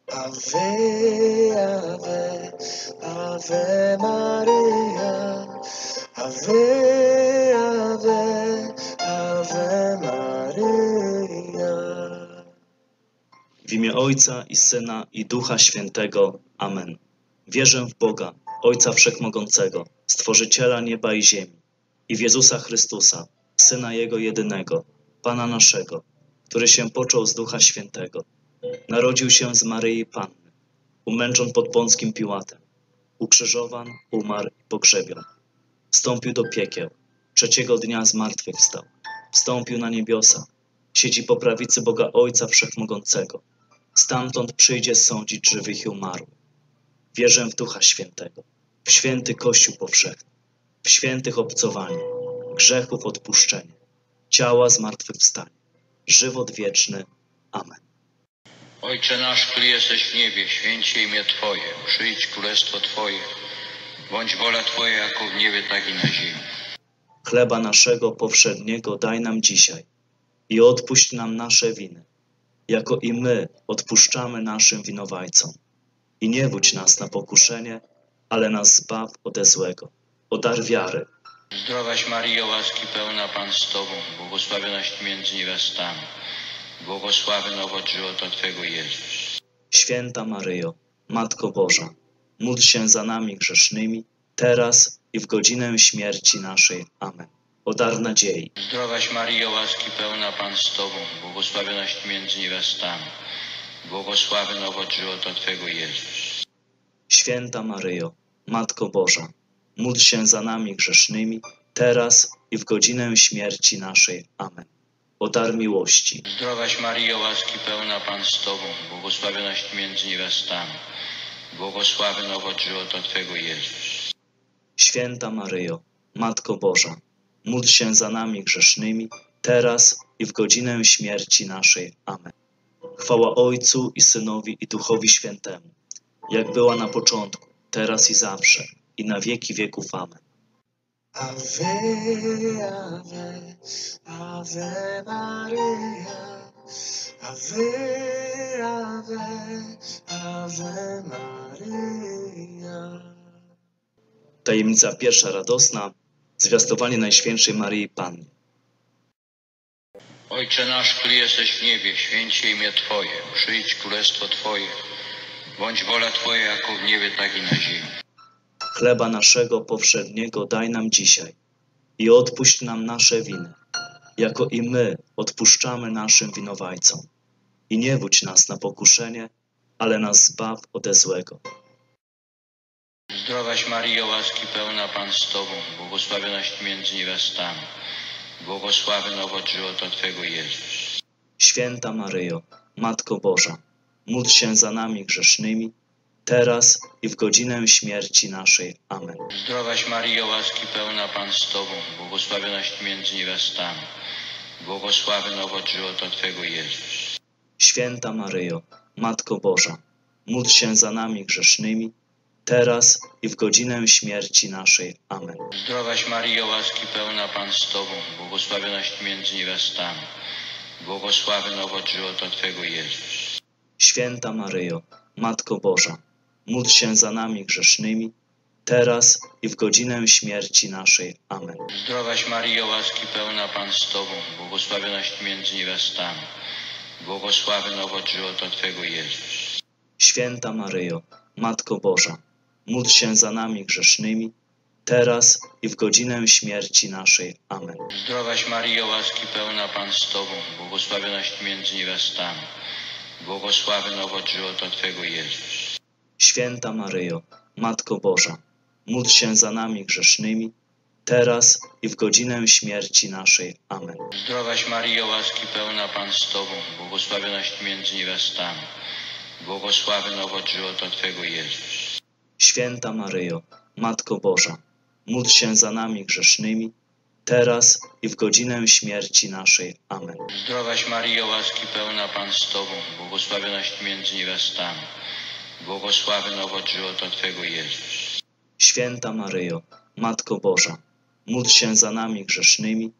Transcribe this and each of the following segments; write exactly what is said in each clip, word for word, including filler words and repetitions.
Ave, Ave, Ave Maria, Ave, Ave, Ave Maria. W imię Ojca i Syna i Ducha Świętego. Amen. Wierzę w Boga, Ojca Wszechmogącego, Stworzyciela nieba i ziemi, i w Jezusa Chrystusa, Syna Jego jedynego, Pana naszego, który się począł z Ducha Świętego. Narodził się z Maryi Panny, umęczon pod Pąckim Piłatem, ukrzyżowan, umarł i pogrzebion. Wstąpił do piekieł, trzeciego dnia zmartwychwstał, wstąpił na niebiosa, siedzi po prawicy Boga Ojca Wszechmogącego. Stamtąd przyjdzie sądzić żywych i umarłych. Wierzę w Ducha Świętego, w święty Kościół powszechny, w świętych obcowanie, grzechów odpuszczenie, ciała zmartwychwstanie, żywot wieczny. Amen. Ojcze nasz, który jesteś w niebie, święć się imię Twoje, przyjdź królestwo Twoje, bądź wola Twoja jako w niebie, tak i na ziemi. Chleba naszego powszedniego daj nam dzisiaj i odpuść nam nasze winy, jako i my odpuszczamy naszym winowajcom. I nie wódź nas na pokuszenie, ale nas zbaw ode złego. O dar wiary. Zdrowaś Maryjo, łaski pełna Pan z Tobą, błogosławionaś Ty między niewiastami, błogosławiony owoc żywota Twego Jezus. Święta Maryjo, Matko Boża, módl się za nami grzesznymi, teraz i w godzinę śmierci naszej. Amen. O dar nadziei. Zdrowaś Maryjo, łaski pełna Pan z Tobą, błogosławionaś Ty między niewiastami, błogosławiony owoc żywota Twego Jezus. Święta Maryjo, Matko Boża, módl się za nami grzesznymi, teraz i w godzinę śmierci naszej. Amen. O dar miłości. Zdrowaś Maryjo, łaski pełna Pan z Tobą, błogosławionaś Ty między niewiastami, błogosławiony owoc żywota Twego Jezus. Święta Maryjo, Matko Boża, módl się za nami grzesznymi, teraz i w godzinę śmierci naszej. Amen. Chwała Ojcu i Synowi i Duchowi Świętemu, jak była na początku, teraz i zawsze, i na wieki wieków. Amen. Ave, Ave, Ave Maria, Ave, Ave, Ave Maria. Tajemnica pierwsza radosna, zwiastowanie Najświętszej Maryi Panny. Ojcze nasz, który jesteś w niebie, święć się imię Twoje, przyjdź królestwo Twoje, bądź wola Twoja jako w niebie, tak i na ziemi. Chleba naszego powszedniego daj nam dzisiaj i odpuść nam nasze winy, jako i my odpuszczamy naszym winowajcom. I nie wódź nas na pokuszenie, ale nas zbaw ode złego. Zdrowaś Maryjo, łaski pełna Pan z Tobą, błogosławionaś Ty między niewiastami, błogosławiony owoc żywota Twego Jezus. Święta Maryjo, Matko Boża, módl się za nami grzesznymi, teraz i w godzinę śmierci naszej. Amen. Zdrowaś Maryjo, łaski pełna Pan z Tobą, błogosławionaś Ty między niewiastami, błogosławiony owoc żywota Twego Jezus. Święta Maryjo, Matko Boża, módl się za nami grzesznymi, teraz i w godzinę śmierci naszej. Amen. Zdrowaś Maryjo, łaski pełna Pan z Tobą, błogosławionaś Ty między niewiastami, błogosławiony owoc żywota Twego Jezus. Święta Maryjo, Matko Boża, módl się za nami grzesznymi, teraz i w godzinę śmierci naszej. Amen. Zdrowaś Maryjo, łaski pełna Pan z Tobą, błogosławionaś Ty między niewiastami, błogosławiony owoc żywota Twego Jezus. Święta Maryjo, Matko Boża, módl się za nami grzesznymi, teraz i w godzinę śmierci naszej. Amen. Zdrowaś Maryjo, łaski pełna Pan z Tobą, błogosławionaś Ty między niewiastami, błogosławiony owoc żywota Twego Jezus. Święta Maryjo, Matko Boża, módl się za nami grzesznymi, teraz i w godzinę śmierci naszej. Amen. Zdrowaś Maryjo, łaski pełna Pan z Tobą, błogosławionaś Ty między niewiastami, błogosławiony owoc żywota Twego Jezus. Święta Maryjo, Matko Boża, módl się za nami grzesznymi, teraz i w godzinę śmierci naszej. Amen. Zdrowaś Maryjo, łaski pełna Pan z Tobą, błogosławionaś Ty między niewiastami, błogosławiony owoc żywota Twego Jezus. Święta Maryjo, Matko Boża, módl się za nami grzesznymi,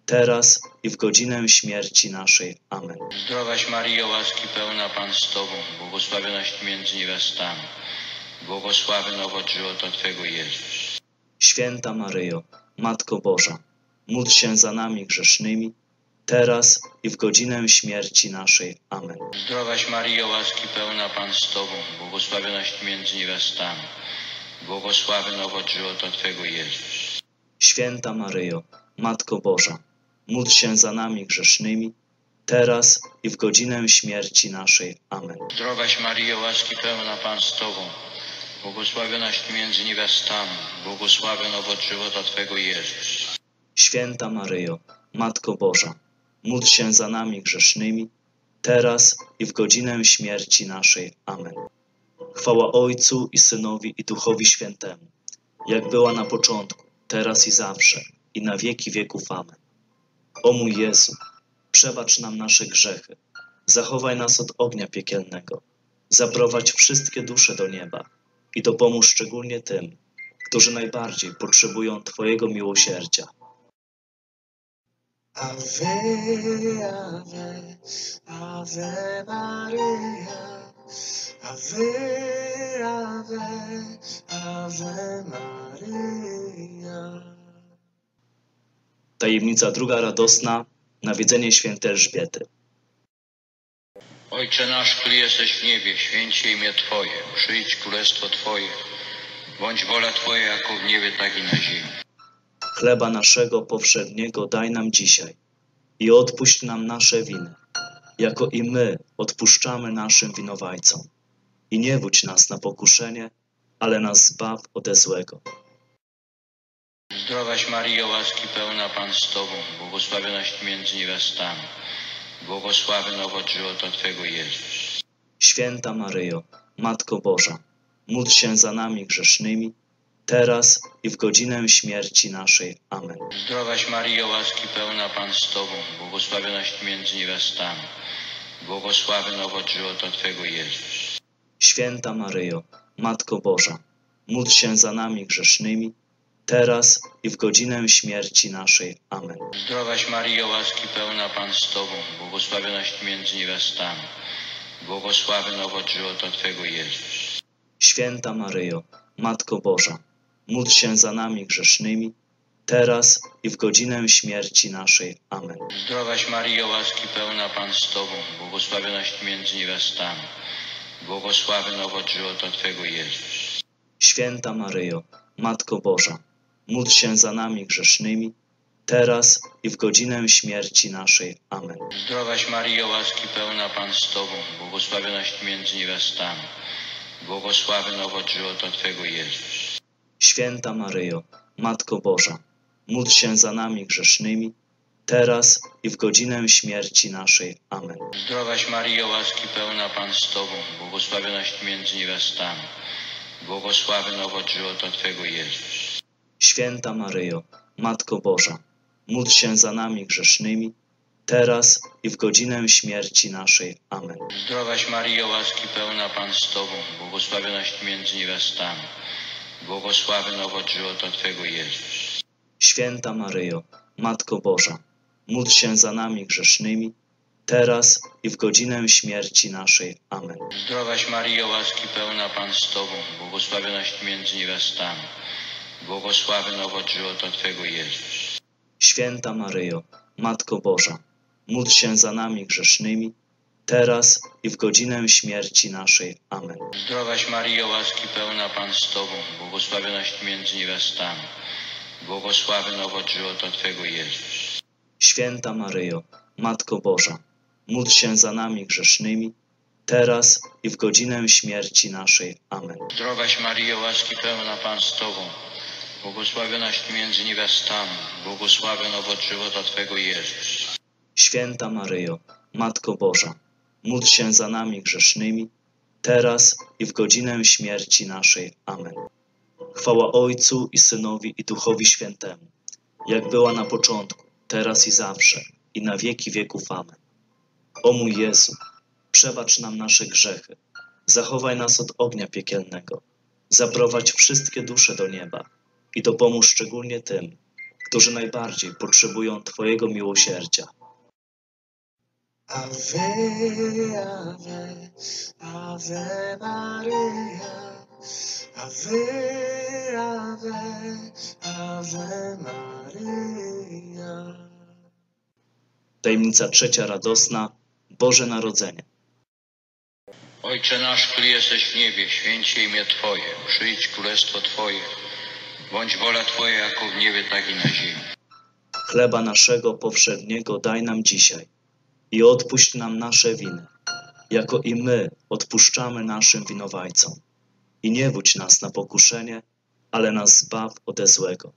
teraz i w godzinę śmierci naszej. Amen. Zdrowaś Maryjo, łaski pełna Pan z Tobą, błogosławionaś Ty między niewiastami, błogosławiony owoc żywota Twego Jezus. Święta Maryjo, Matko Boża, módl się za nami grzesznymi, teraz i w godzinę śmierci naszej. Amen. Zdrowaś Maryjo, łaski pełna Pan z Tobą, błogosławionaś Ty między niewiastami, błogosławiony owoc żywota Twego Jezus. Święta Maryjo, Matko Boża, módl się za nami grzesznymi, teraz i w godzinę śmierci naszej. Amen. Zdrowaś Maryjo, łaski pełna Pan z Tobą, błogosławionaś Ty między niewiastami, błogosławiony owoc żywota Twego Jezus. Święta Maryjo, Matko Boża, módl się za nami grzesznymi, teraz i w godzinę śmierci naszej. Amen. Chwała Ojcu i Synowi i Duchowi Świętemu, jak była na początku, teraz i zawsze, i na wieki wieków. Amen. O mój Jezu, przebacz nam nasze grzechy, zachowaj nas od ognia piekielnego, zaprowadź wszystkie dusze do nieba i dopomóż szczególnie tym, którzy najbardziej potrzebują Twojego miłosierdzia. Ave, Ave, Ave Maria. Ave, Ave, Ave Maria. Tajemnica druga radosna, nawiedzenie świętej Elżbiety. Ojcze nasz, który jesteś w niebie, święć się imię Twoje, przyjdź królestwo Twoje, bądź wola Twoja jako w niebie, tak i na ziemi. Chleba naszego powszedniego daj nam dzisiaj i odpuść nam nasze winy, jako i my odpuszczamy naszym winowajcom. I nie wódź nas na pokuszenie, ale nas zbaw ode złego. Zdrowaś Maryjo, łaski pełna Pan z Tobą, błogosławionaś Ty między niewiastami, błogosławiony owoc żywota Twego Jezus. Święta Maryjo, Matko Boża, módl się za nami grzesznymi, teraz i w godzinę śmierci naszej. Amen. Zdrowaś Maryjo, łaski pełna Pan z Tobą, błogosławionaś Ty między niewiastami, błogosławiony owoc żywota Twego Jezus. Święta Maryjo, Matko Boża, módl się za nami grzesznymi, teraz i w godzinę śmierci naszej. Amen. Zdrowaś Maryjo, łaski pełna Pan z Tobą, błogosławionaś Ty między niewiastami, błogosławiony owoc żywota Twego Jezus. Święta Maryjo, Matko Boża, módl się za nami grzesznymi, teraz i w godzinę śmierci naszej. Amen. Zdrowaś Maryjo, łaski pełna Pan z Tobą, błogosławionaś Ty między niewiastami, błogosławiony owoc żywota Twego Jezus. Święta Maryjo, Matko Boża, módl się za nami grzesznymi, teraz i w godzinę śmierci naszej. Amen. Zdrowaś Maryjo, łaski pełna Pan z Tobą, błogosławionaś Ty między niewiastami, błogosławiony owoc żywota Twego Jezus. Święta Maryjo, Matko Boża, módl się za nami grzesznymi, teraz i w godzinę śmierci naszej. Amen. Zdrowaś Maryjo, łaski pełna Pan z Tobą, błogosławionaś Ty między niewiastami, błogosławiony owoc żywota Twego Jezus. Święta Maryjo, Matko Boża, módl się za nami grzesznymi, teraz i w godzinę śmierci naszej. Amen. Zdrowaś Maryjo, łaski pełna Pan z Tobą, błogosławionaś Ty między niewiastami, błogosławiony owoc żywota Twego Jezus. Święta Maryjo, Matko Boża, módl się za nami grzesznymi, teraz i w godzinę śmierci naszej. Amen. Zdrowaś Maryjo, łaski pełna Pan z Tobą, błogosławionaś Ty między niewiastami, błogosławiony owoc żywota Twego Jezus. Święta Maryjo, Matko Boża, módl się za nami grzesznymi, teraz i w godzinę śmierci naszej. Amen. Zdrowaś Maryjo, łaski pełna Pan z Tobą, błogosławionaś Ty między niewiastami, błogosławiony owoc żywota Twego Jezus. Święta Maryjo, Matko Boża, módl się za nami grzesznymi, teraz i w godzinę śmierci naszej. Amen. Zdrowaś Maryjo, łaski pełna Pan z Tobą, błogosławionaś Ty między niewiastami, błogosławiony owoc żywota Twego Jezus. Święta Maryjo, Matko Boża, módl się za nami grzesznymi, teraz i w godzinę śmierci naszej. Amen. Chwała Ojcu i Synowi i Duchowi Świętemu, jak była na początku, teraz i zawsze, i na wieki wieków. Amen. O mój Jezu, przebacz nam nasze grzechy, zachowaj nas od ognia piekielnego, zaprowadź wszystkie dusze do nieba i dopomóż szczególnie tym, którzy najbardziej potrzebują Twojego miłosierdzia. Ave, Ave, Ave Maria, Ave, Ave, Ave Maria. Tajemnica trzecia radosna, Boże Narodzenie. Ojcze nasz, który jesteś w niebie, święć się imię Twoje, przyjdź królestwo Twoje, bądź wola Twoja jako w niebie, tak i na ziemi. Chleba naszego powszedniego daj nam dzisiaj i odpuść nam nasze winy, jako i my odpuszczamy naszym winowajcom. I nie wódź nas na pokuszenie, ale nas zbaw ode złego.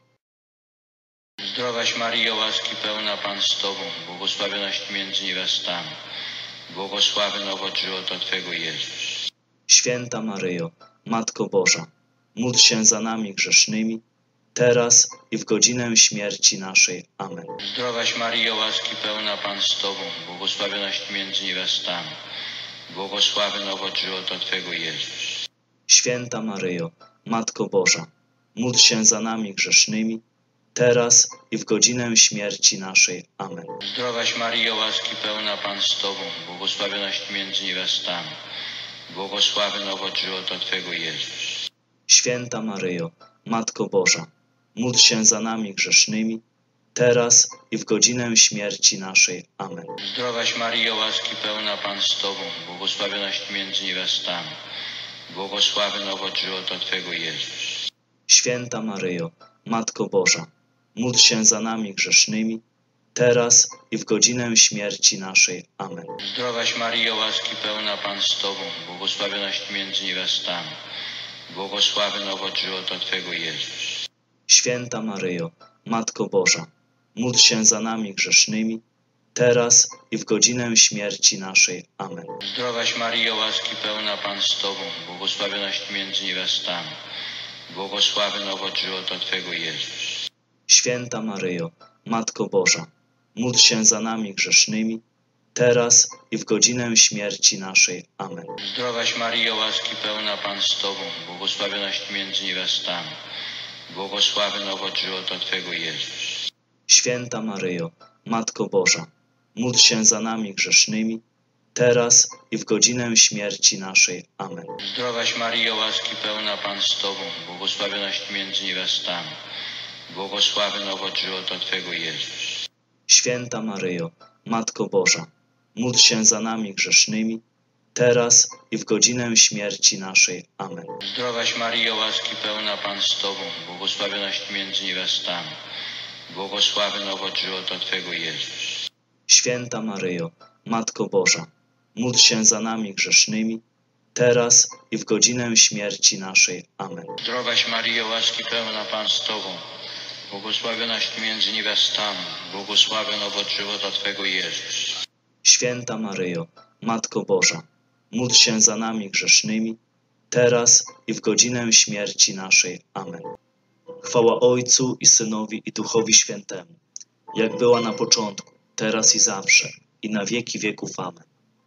Zdrowaś Maryjo, łaski pełna Pan z Tobą, błogosławionaś Ty między niewiastami, błogosławiony owoc żywota Twego Jezus. Święta Maryjo, Matko Boża, módl się za nami grzesznymi, teraz i w godzinę śmierci naszej. Amen. Zdrowaś Maryjo, łaski pełna Pan z Tobą, błogosławionaś Ty między niewiastami, błogosławiony owoc żywota Twego Jezus. Święta Maryjo, Matko Boża, módl się za nami grzesznymi, teraz i w godzinę śmierci naszej. Amen. Zdrowaś Maryjo, łaski pełna Pan z Tobą, błogosławionaś Ty między niewiastami, błogosławiony owoc żywota Twego Jezus. Święta Maryjo, Matko Boża, módl się za nami grzesznymi, teraz i w godzinę śmierci naszej. Amen. Zdrowaś Maryjo, łaski pełna Pan z Tobą, błogosławionaś Ty między niewiastami, błogosławiony owoc żywota Twego Jezus. Święta Maryjo, Matko Boża, módl się za nami grzesznymi, teraz i w godzinę śmierci naszej. Amen. Zdrowaś Maryjo, łaski pełna Pan z Tobą, błogosławionaś Ty między niewiastami, błogosławiony owoc żywota Twego Jezus. Święta Maryjo, Matko Boża, módl się za nami grzesznymi, teraz i w godzinę śmierci naszej. Amen. Zdrowaś Maryjo, łaski pełna Pan z Tobą, błogosławionaś Ty między niewiastami, błogosławiony owoc żywota Twego Jezus. Święta Maryjo, Matko Boża, módl się za nami grzesznymi, teraz i w godzinę śmierci naszej. Amen. Zdrowaś Maryjo, łaski pełna Pan z Tobą, błogosławionaś Ty między niewiastami, błogosławiony owoc żywota Twego Jezus. Święta Maryjo, Matko Boża, módl się za nami grzesznymi, teraz i w godzinę śmierci naszej. Amen. Zdrowaś Maryjo, łaski pełna Pan z Tobą, błogosławionaś Ty między niewiastami, błogosławiony owoc żywota Twego Jezus. Święta Maryjo, Matko Boża, módl się za nami grzesznymi, teraz i w godzinę śmierci naszej. Amen. Zdrowaś Maryjo, łaski pełna Pan z Tobą, błogosławionaś Ty między niewiastami, błogosławiony owoc żywota Twego Jezus. Święta Maryjo, Matko Boża, módl się za nami grzesznymi, teraz i w godzinę śmierci naszej. Amen. Zdrowaś Maryjo, łaski pełna Pan z Tobą, błogosławionaś Ty między niewiastami, błogosławiony owoc żywota Twego Jezus. Święta Maryjo, Matko Boża, módl się za nami grzesznymi, teraz i w godzinę śmierci naszej. Amen. Chwała Ojcu i Synowi i Duchowi Świętemu, jak była na początku, teraz i zawsze, i na wieki wieków. Amen.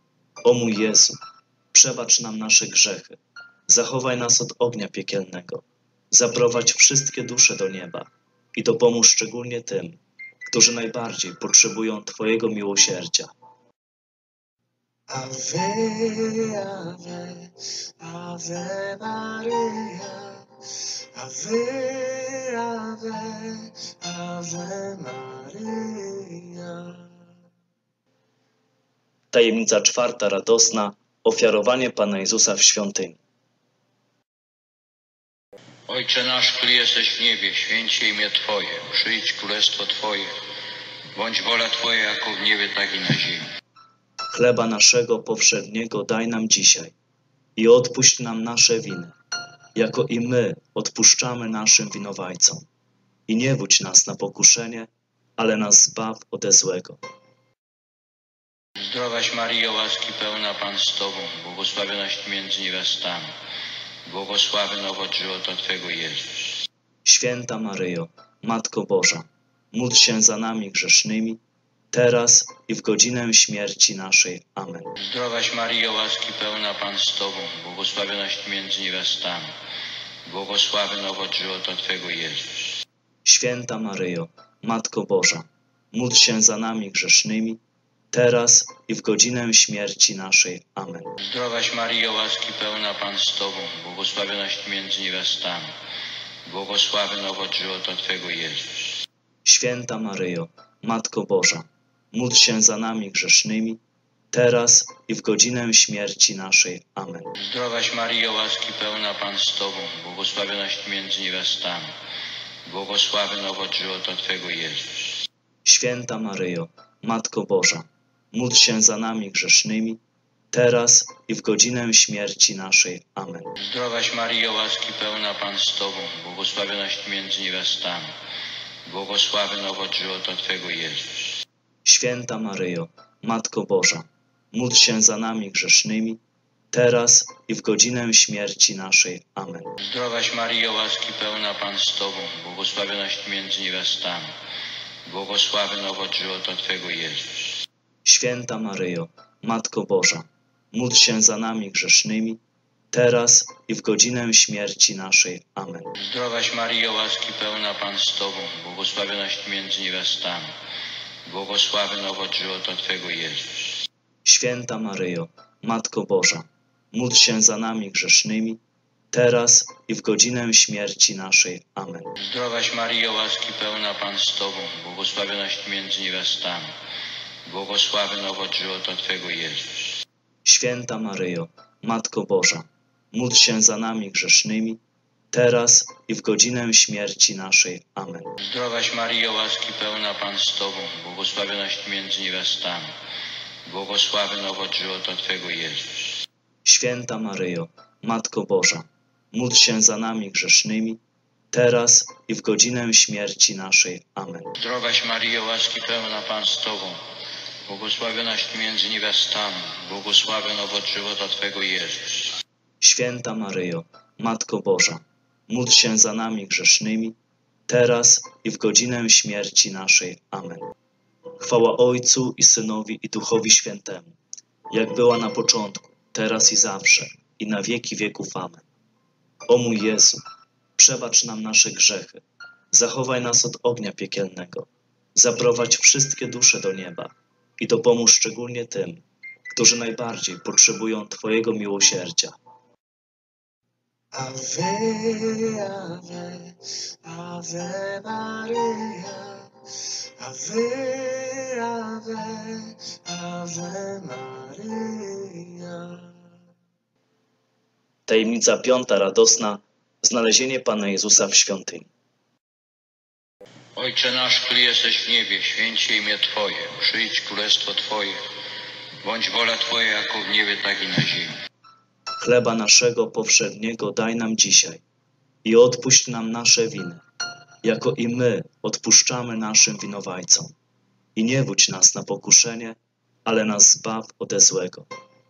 O mój Jezu, przebacz nam nasze grzechy, zachowaj nas od ognia piekielnego, zaprowadź wszystkie dusze do nieba i dopomóż szczególnie tym, którzy najbardziej potrzebują Twojego miłosierdzia. Ave, Ave, Ave Maria, Ave, Ave, Ave Maria. Tajemnica czwarta radosna, ofiarowanie Pana Jezusa w świątyni. Ojcze nasz, który jesteś w niebie, święć się imię Twoje, przyjdź królestwo Twoje, bądź wola Twoja jako w niebie, tak i na ziemi. Chleba naszego powszedniego daj nam dzisiaj i odpuść nam nasze winy, jako i my odpuszczamy naszym winowajcom. I nie wódź nas na pokuszenie, ale nas zbaw ode złego. Zdrowaś Maryjo, łaski pełna Pan z Tobą, błogosławionaś Ty między niewiastami, błogosławiony owoc żywota Twego Jezus. Święta Maryjo, Matko Boża, módl się za nami grzesznymi, teraz i w godzinę śmierci naszej. Amen. Zdrowaś Maryjo, łaski pełna Pan z Tobą, błogosławionaś Ty między niewiastami, błogosławiony owoc żywota Twego Jezus. Święta Maryjo, Matko Boża, módl się za nami grzesznymi, teraz i w godzinę śmierci naszej. Amen. Zdrowaś Maryjo, łaski pełna Pan z Tobą, błogosławionaś Ty między niewiastami, błogosławiony owoc żywota Twego Jezus. Święta Maryjo, Matko Boża, módl się za nami grzesznymi, teraz i w godzinę śmierci naszej. Amen. Zdrowaś Maryjo, łaski pełna Pan z Tobą, błogosławionaś Ty między niewiastami, błogosławiony owoc żywota Twego Jezus. Święta Maryjo, Matko Boża, módl się za nami grzesznymi, teraz i w godzinę śmierci naszej. Amen. Zdrowaś Maryjo, łaski pełna Pan z Tobą, błogosławionaś Ty między niewiastami, błogosławiony owoc żywota Twego Jezus. Święta Maryjo, Matko Boża, módl się za nami grzesznymi, teraz i w godzinę śmierci naszej. Amen. Zdrowaś Maryjo, łaski pełna Pan z Tobą, błogosławionaś Ty między niewiastami, błogosławiony owoc żywota Twego Jezus. Święta Maryjo, Matko Boża, módl się za nami grzesznymi, teraz i w godzinę śmierci naszej. Amen. Zdrowaś Maryjo, łaski pełna Pan z Tobą, błogosławionaś Ty między niewiastami, błogosławiony owoc żywota Twego Jezus. Święta Maryjo, Matko Boża, módl się za nami grzesznymi, teraz i w godzinę śmierci naszej. Amen. Zdrowaś Maryjo, łaski pełna Pan z Tobą, błogosławionaś Ty między niewiastami, błogosławiony owoc żywota Twego Jezus. Święta Maryjo, Matko Boża, módl się za nami grzesznymi, teraz i w godzinę śmierci naszej. Amen. Zdrowaś Maryjo, łaski pełna Pan z Tobą, błogosławionaś Ty między niewiastami, błogosławiony owoc żywota Twego Jezus. Święta Maryjo, Matko Boża, módl się za nami grzesznymi, teraz i w godzinę śmierci naszej. Amen. Zdrowaś Maryjo, łaski pełna Pan z Tobą, błogosławionaś Ty między niewiastami, błogosławiony owoc żywota Twego Jezus. Święta Maryjo, Matko Boża, módl się za nami grzesznymi, teraz i w godzinę śmierci naszej. Amen. Chwała Ojcu i Synowi i Duchowi Świętemu, jak była na początku, teraz i zawsze, i na wieki wieków. Amen. O mój Jezu, przebacz nam nasze grzechy, zachowaj nas od ognia piekielnego, zaprowadź wszystkie dusze do nieba i dopomóż szczególnie tym, którzy najbardziej potrzebują Twojego miłosierdzia. Ave, Ave, Ave Maria. Ave, Ave, Ave Maria. Tajemnica piąta radosna, znalezienie Pana Jezusa w świątyni. Ojcze nasz, który jesteś w niebie, święć się imię Twoje, przyjdź królestwo Twoje, bądź wola Twoja jako w niebie, tak i na ziemi. Chleba naszego powszedniego daj nam dzisiaj i odpuść nam nasze winy, jako i my odpuszczamy naszym winowajcom. I nie wódź nas na pokuszenie, ale nas zbaw ode złego.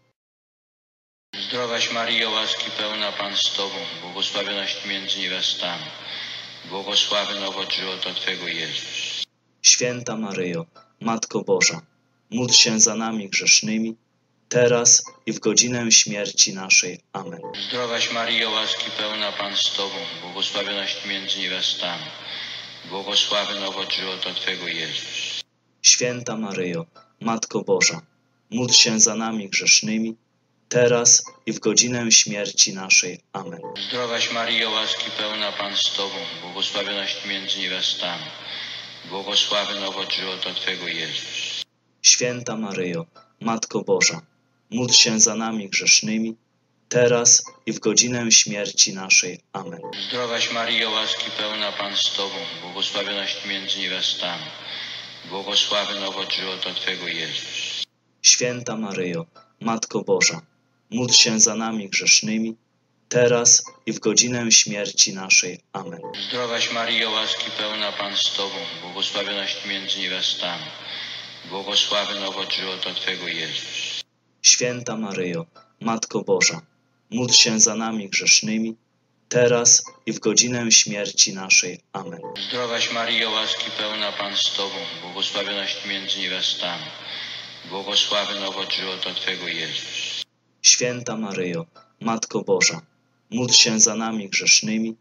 Zdrowaś Maryjo, łaski pełna Pan z Tobą, błogosławionaś Ty między niewiastami, błogosławiony owoc żywota Twego Jezus. Święta Maryjo, Matko Boża, módl się za nami grzesznymi, teraz i w godzinę śmierci naszej. Amen. Zdrowaś Maryjo, łaski pełna Pan z Tobą, błogosławionaś Ty między niewiastami, błogosławiony owoc żywota Twego Jezus. Święta Maryjo, Matko Boża, módl się za nami grzesznymi, teraz i w godzinę śmierci naszej. Amen. Zdrowaś Maryjo, łaski pełna Pan z Tobą, błogosławionaś Ty między niewiastami, błogosławiony owoc żywota Twego Jezus. Święta Maryjo, Matko Boża, módl się za nami grzesznymi, teraz i w godzinę śmierci naszej. Amen. Zdrowaś Maryjo, łaski pełna Pan z Tobą, błogosławionaś Ty między niewiastami, błogosławiony owoc żywota Twego Jezus. Święta Maryjo, Matko Boża, módl się za nami grzesznymi, teraz i w godzinę śmierci naszej. Amen. Zdrowaś Maryjo, łaski pełna Pan z Tobą, błogosławionaś Ty między niewiastami, błogosławiony owoc żywota Twego Jezus. Święta Maryjo, Matko Boża, módl się za nami grzesznymi, teraz i w godzinę śmierci naszej. Amen. Zdrowaś Maryjo, łaski pełna Pan z Tobą, błogosławionaś Ty między niewiastami, błogosławiony owoc żywota Twego Jezus. Święta Maryjo, Matko Boża, módl się za nami grzesznymi,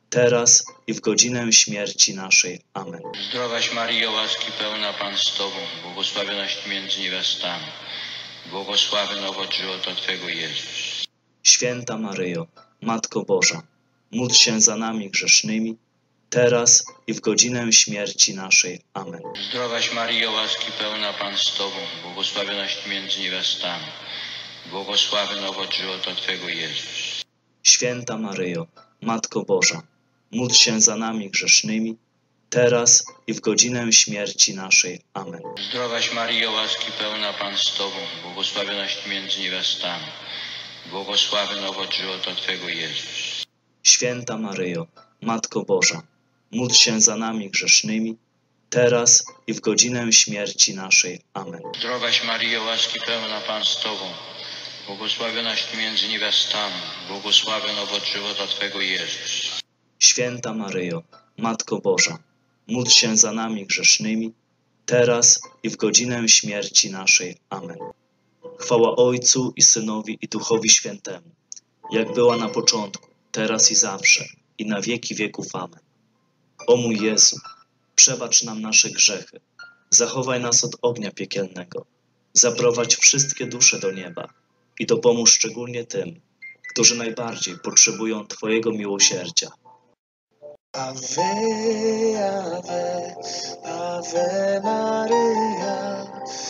teraz i w godzinę śmierci naszej. Amen. Zdrowaś Maryjo, łaski pełna Pan z Tobą, błogosławionaś Ty między niewiastami, błogosławiony owoc żywota Twego Jezus. Święta Maryjo, Matko Boża, módl się za nami grzesznymi, teraz i w godzinę śmierci naszej. Amen. Zdrowaś Maryjo, łaski pełna Pan z Tobą, błogosławionaś Ty między niewiastami, błogosławiony owoc żywota Twego Jezus. Święta Maryjo, Matko Boża, módl się za nami grzesznymi, teraz i w godzinę śmierci naszej. Amen. Zdrowaś Maryjo, łaski pełna Pan z Tobą, błogosławionaś Ty między niewiastami, błogosławiony owoc żywota Twego Jezus. Święta Maryjo, Matko Boża, módl się za nami grzesznymi, teraz i w godzinę śmierci naszej. Amen. Zdrowaś Maryjo, łaski pełna Pan z Tobą, błogosławionaś Ty między niewiastami, błogosławiony owoc żywota Twego Jezus. Święta Maryjo, Matko Boża, módl się za nami grzesznymi, teraz i w godzinę śmierci naszej. Amen. Chwała Ojcu i Synowi i Duchowi Świętemu, jak była na początku, teraz i zawsze, i na wieki wieków. Amen. O mój Jezu, przebacz nam nasze grzechy, zachowaj nas od ognia piekielnego, zaprowadź wszystkie dusze do nieba i dopomóż szczególnie tym, którzy najbardziej potrzebują Twojego miłosierdzia. Ave, Ave, Ave Maria,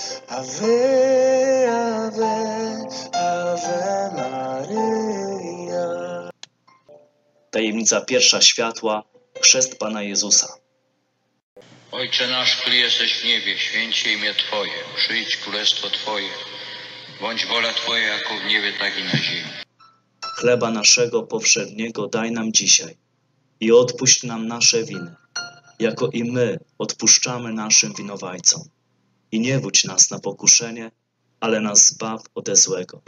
Ave, Ave, Ave Maria. Tajemnica pierwsza światła, chrzest Pana Jezusa. Ojcze nasz, który jesteś w niebie, święć się imię Twoje, przyjdź królestwo Twoje, bądź wola Twoja jako w niebie, tak i na ziemi. Chleba naszego powszedniego daj nam dzisiaj i odpuść nam nasze winy, jako i my odpuszczamy naszym winowajcom. I nie wódź nas na pokuszenie, ale nas zbaw ode złego.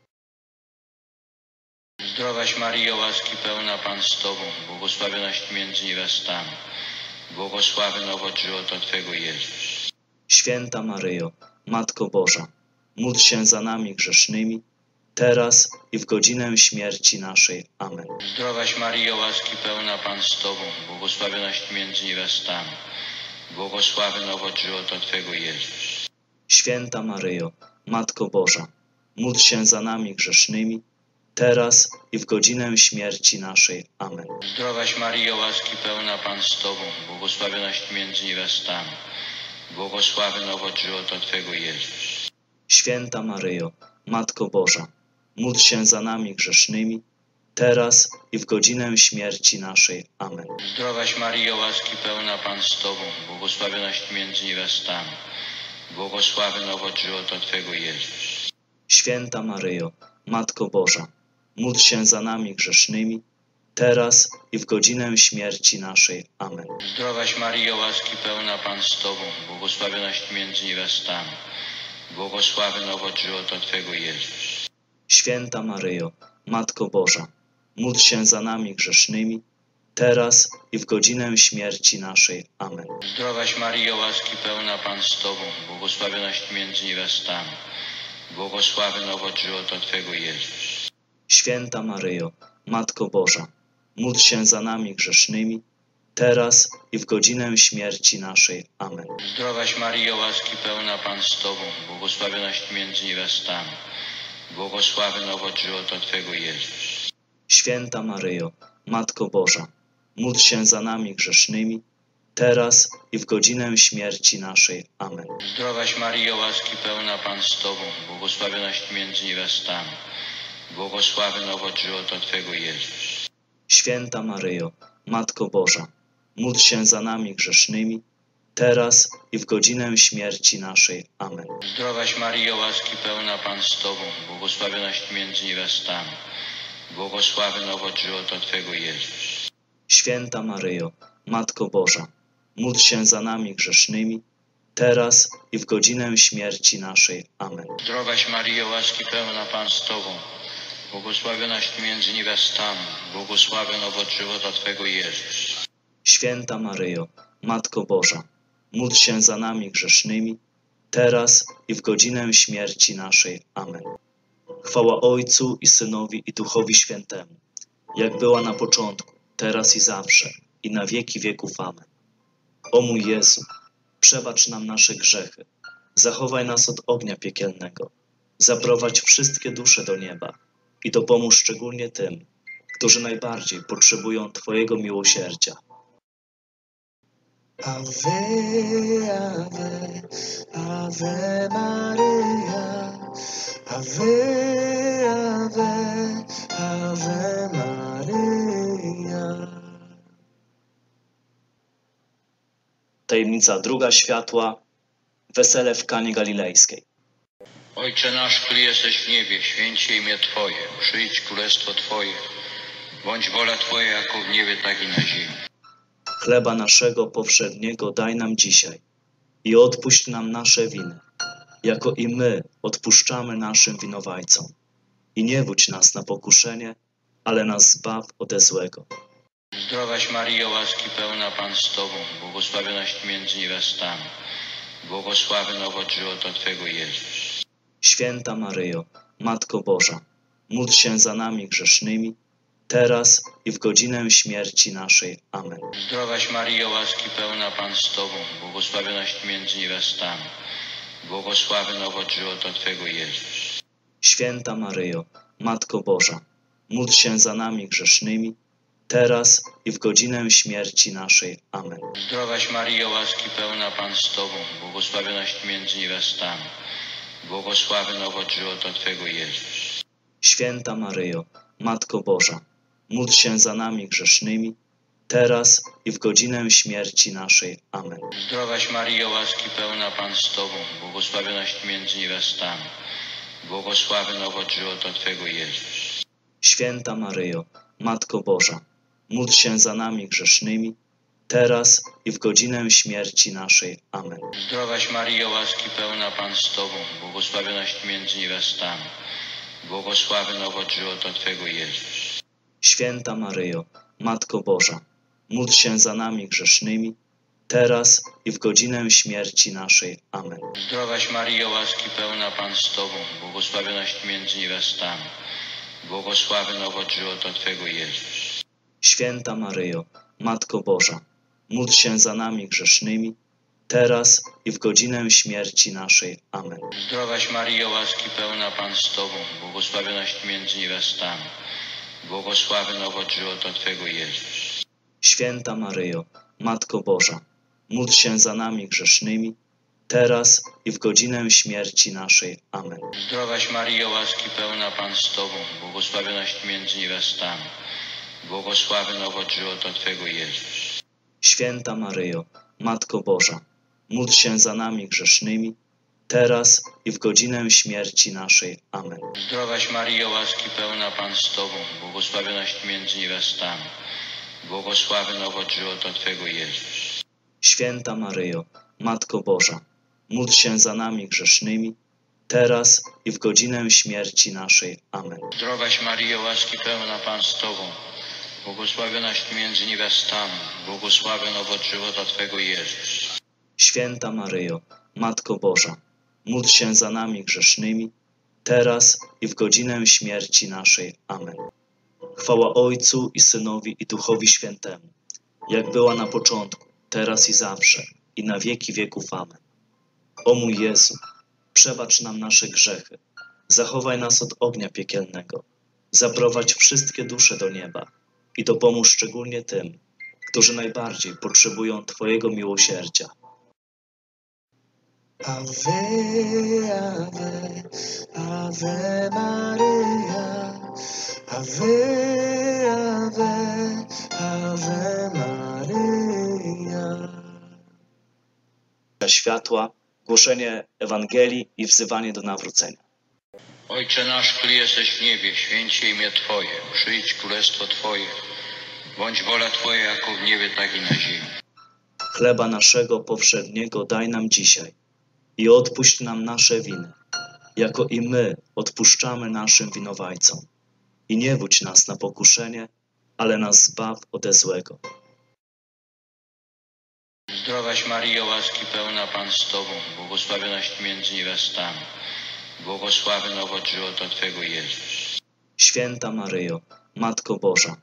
Zdrowaś Maryjo, łaski pełna Pan z Tobą, błogosławionaś Ty między niewiastami, błogosławiony owoc żywota Twego Jezus. Święta Maryjo, Matko Boża, módl się za nami grzesznymi, teraz i w godzinę śmierci naszej. Amen. Zdrowaś Maryjo, łaski pełna Pan z Tobą, błogosławionaś Ty między niewiastami, błogosławiony owoc żywota Twego Jezus. Święta Maryjo, Matko Boża, módl się za nami grzesznymi, teraz i w godzinę śmierci naszej. Amen. Zdrowaś Maryjo, łaski pełna Pan z Tobą, błogosławionaś Ty między niewiastami, błogosławiony owoc żywota Twego Jezus. Święta Maryjo, Matko Boża, módl się za nami grzesznymi, teraz i w godzinę śmierci naszej. Amen. Zdrowaś Maryjo, łaski pełna Pan z Tobą, błogosławionaś Ty między niewiastami, błogosławiony owoc żywota Twego Jezus. Święta Maryjo, Matko Boża, módl się za nami grzesznymi, teraz i w godzinę śmierci naszej. Amen. Zdrowaś Maryjo, łaski pełna Pan z Tobą, błogosławionaś Ty między niewiastami, błogosławiony owoc żywota Twego Jezus. Święta Maryjo, Matko Boża, módl się za nami grzesznymi, teraz i w godzinę śmierci naszej. Amen. Zdrowaś Maryjo, łaski pełna Pan z Tobą, błogosławionaś Ty między niewiastami, błogosławiony owoc żywota Twego Jezus. Święta Maryjo, Matko Boża, módl się za nami grzesznymi, teraz i w godzinę śmierci naszej. Amen. Zdrowaś Maryjo, łaski pełna Pan z Tobą, błogosławionaś Ty między niewiastami, błogosławiony owoc żywota Twego Jezus. Święta Maryjo, Matko Boża, módl się za nami grzesznymi, teraz i w godzinę śmierci naszej. Amen. Zdrowaś Maryjo, łaski pełna Pan z Tobą, błogosławionaś Ty między niewiastami, błogosławiony owoc żywota Twego Jezus. Święta Maryjo, Matko Boża, módl się za nami grzesznymi, teraz i w godzinę śmierci naszej. Amen. Zdrowaś Maryjo, łaski pełna Pan z Tobą, błogosławionaś Ty między niewiastami, błogosławiony owoc żywota Twego Jezus. Święta Maryjo, Matko Boża, módl się za nami grzesznymi, teraz i w godzinę śmierci naszej. Amen. Zdrowaś Maryjo, łaski pełna Pan z Tobą, błogosławionaś Ty między niewiastami, błogosławiony owoc żywota Twego Jezus. Święta Maryjo, Matko Boża, módl się za nami grzesznymi, teraz i w godzinę śmierci naszej. Amen. Chwała Ojcu i Synowi i Duchowi Świętemu, jak była na początku, teraz i zawsze, i na wieki wieków. Amen. O mój Jezu, przebacz nam nasze grzechy, zachowaj nas od ognia piekielnego, zaprowadź wszystkie dusze do nieba i dopomóż szczególnie tym, którzy najbardziej potrzebują Twojego miłosierdzia. Ave, Ave, Ave Maria, Ave, Ave, Ave Maria. Tajemnica druga światła, wesele w Kanie Galilejskiej. Ojcze nasz, który jesteś w niebie, święć się imię Twoje, przyjdź królestwo Twoje, bądź wola Twoja jako w niebie, tak i na ziemi. Chleba naszego powszedniego daj nam dzisiaj i odpuść nam nasze winy, jako i my odpuszczamy naszym winowajcom. I nie wódź nas na pokuszenie, ale nas zbaw ode złego. Zdrowaś Maryjo, łaski pełna, Pan z Tobą, błogosławionaś Ty między niewiastami, błogosławiony owoc żywota Twego Jezus. Święta Maryjo, Matko Boża, módl się za nami grzesznymi, teraz i w godzinę śmierci naszej. Amen. Zdrowaś Maryjo, łaski pełna, Pan z Tobą, błogosławionaś Ty między niewiastami, błogosławiony owoc żywota Twego Jezus. Święta Maryjo, Matko Boża, módl się za nami grzesznymi, teraz i w godzinę śmierci naszej. Amen. Zdrowaś Maryjo, łaski pełna, Pan z Tobą, błogosławionaś Ty między niewiastami, błogosławiony owoc żywota Twego Jezus. Święta Maryjo, Matko Boża, módl się za nami grzesznymi, teraz i w godzinę śmierci naszej. Amen. Zdrowaś Maryjo, łaski pełna, Pan z Tobą, błogosławionaś Ty między niewiastami, błogosławiony owoc żywota Twego Jezus. Święta Maryjo, Matko Boża, módl się za nami grzesznymi, teraz i w godzinę śmierci naszej. Amen. Zdrowaś Maryjo, łaski pełna, Pan z Tobą, błogosławionaś Ty między niewiastami, błogosławiony owoc żywota Twego Jezus. Święta Maryjo, Matko Boża, módl się za nami grzesznymi, teraz i w godzinę śmierci naszej. Amen. Zdrowaś Maryjo, łaski pełna, Pan z Tobą, błogosławionaś Ty między niewiastami, błogosławiony owoc żywota Twego Jezus. Święta Maryjo, Matko Boża, módl się za nami grzesznymi, teraz i w godzinę śmierci naszej. Amen. Zdrowaś Maryjo, łaski pełna, Pan z Tobą, błogosławionaś Ty między niewiastami, błogosławiony owoc żywota Twego Jezus. Święta Maryjo, Matko Boża, módl się za nami grzesznymi, teraz i w godzinę śmierci naszej. Amen. Zdrowaś Maryjo, łaski pełna, Pan z Tobą, błogosławionaś Ty między niewiastami, błogosławiony owoc żywota Twego Jezus. Święta Maryjo, Matko Boża, módl się za nami grzesznymi, teraz i w godzinę śmierci naszej. Amen. Zdrowaś Maryjo, łaski pełna, Pan z Tobą, błogosławionaś Ty między niewiastami, błogosławiony owoc żywota Twego Jezus. Święta Maryjo, Matko Boża, módl się za nami grzesznymi, teraz i w godzinę śmierci naszej. Amen. Zdrowaś Maryjo, łaski pełna, Pan z Tobą, błogosławionaś Ty między niewiastami, błogosławiony owoc żywota Twego Jezus. Święta Maryjo, Matko Boża, módl się za nami grzesznymi, teraz i w godzinę śmierci naszej. Amen. Chwała Ojcu i Synowi i Duchowi Świętemu, jak była na początku, teraz i zawsze, i na wieki wieków. Amen. O mój Jezu, przebacz nam nasze grzechy, zachowaj nas od ognia piekielnego, zaprowadź wszystkie dusze do nieba i dopomóż szczególnie tym, którzy najbardziej potrzebują Twojego miłosierdzia. Ave, Ave, Ave Maria, Ave, Ave, Ave Maria. Światła, głoszenie Ewangelii i wzywanie do nawrócenia. Ojcze nasz, który jesteś w niebie, święć się imię Twoje, przyjdź królestwo Twoje, bądź wola Twoja jako w niebie, tak i na ziemi. Chleba naszego powszedniego daj nam dzisiaj i odpuść nam nasze winy, jako i my odpuszczamy naszym winowajcom. I nie wódź nas na pokuszenie, ale nas zbaw ode złego. Zdrowaś Maryjo, łaski pełna, Pan z Tobą, błogosławionaś Ty między niewiastami, błogosławiony owoc żywota Twego Jezus. Święta Maryjo, Matko Boża,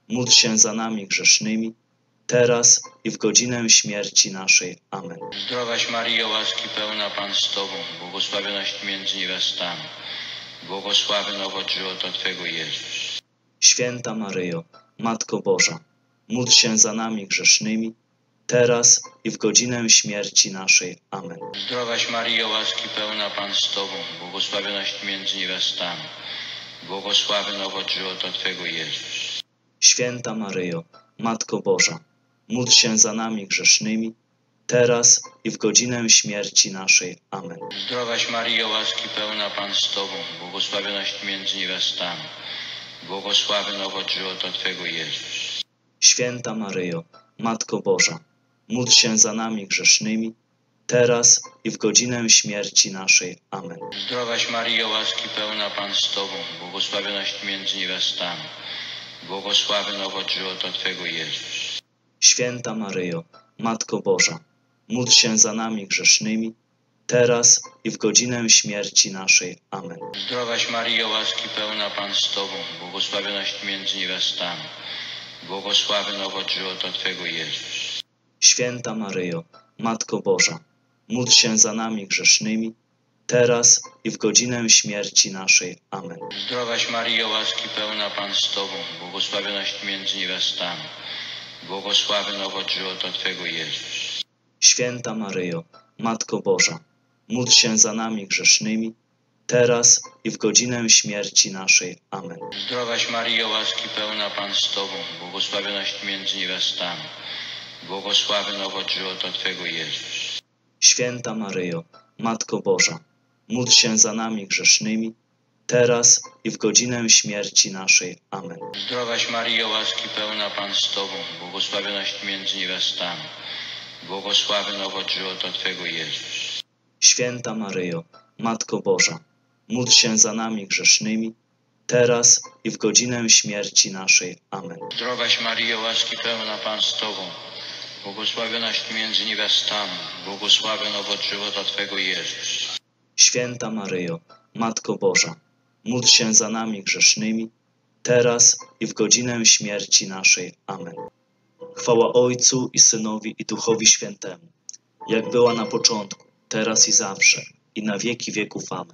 módl się za nami grzesznymi, teraz i w godzinę śmierci naszej. Amen. Zdrowaś Maryjo, łaski pełna Pan z Tobą, błogosławionaś Ty między niewiastami, błogosławiony owoc żywota Twego Jezus. Święta Maryjo, Matko Boża, módl się za nami grzesznymi, teraz i w godzinę śmierci naszej. Amen. Zdrowaś Maryjo, łaski pełna Pan z Tobą, błogosławionaś Ty między niewiastami, błogosławiony owoc żywota Twego Jezus. Święta Maryjo, Matko Boża, módl się za nami grzesznymi, teraz i w godzinę śmierci naszej. Amen. Zdrowaś Maryjo, łaski pełna Pan z Tobą, błogosławionaś Ty między niewiastami, błogosławiony owoc żywota Twego Jezus. Święta Maryjo, Matko Boża, módl się za nami grzesznymi, teraz i w godzinę śmierci naszej. Amen. Zdrowaś Maryjo, łaski pełna Pan z Tobą, błogosławionaś Ty między niewiastami, błogosławiony owoc żywota Twego Jezus. Święta Maryjo, Matko Boża, módl się za nami grzesznymi, teraz i w godzinę śmierci naszej. Amen. Zdrowaś Maryjo, łaski pełna Pan z Tobą, błogosławionaś Ty między niewiastami, błogosławiony owoc żywota Twego Jezus. Święta Maryjo, Matko Boża, módl się za nami grzesznymi, teraz i w godzinę śmierci naszej. Amen. Zdrowaś Maryjo, łaski pełna Pan z Tobą, błogosławionaś Ty między niewiastami, błogosławiony owoc żywota Twego Jezus. Święta Maryjo, Matko Boża, módl się za nami grzesznymi, teraz i w godzinę śmierci naszej. Amen. Zdrowaś Maryjo, łaski pełna Pan z Tobą, błogosławionaś Ty między niewiastami, błogosławiony owoc żywota Twego Jezus. Święta Maryjo, Matko Boża, módl się za nami grzesznymi, teraz i w godzinę śmierci naszej. Amen. Zdrowaś Maryjo, łaski pełna Pan z Tobą, błogosławionaś Ty między niewiastami, błogosławiony owoc żywota Twego Jezus. Święta Maryjo, Matko Boża, módl się za nami grzesznymi, teraz i w godzinę śmierci naszej. Amen. Zdrowaś Maryjo, łaski pełna Pan z Tobą, błogosławionaś Ty między niewiastami, błogosławiony owoc żywota Twego Jezus. Święta Maryjo, Matko Boża, módl się za nami grzesznymi, teraz i w godzinę śmierci naszej. Amen. Chwała Ojcu i Synowi i Duchowi Świętemu, jak była na początku, teraz i zawsze, i na wieki wieków. Amen.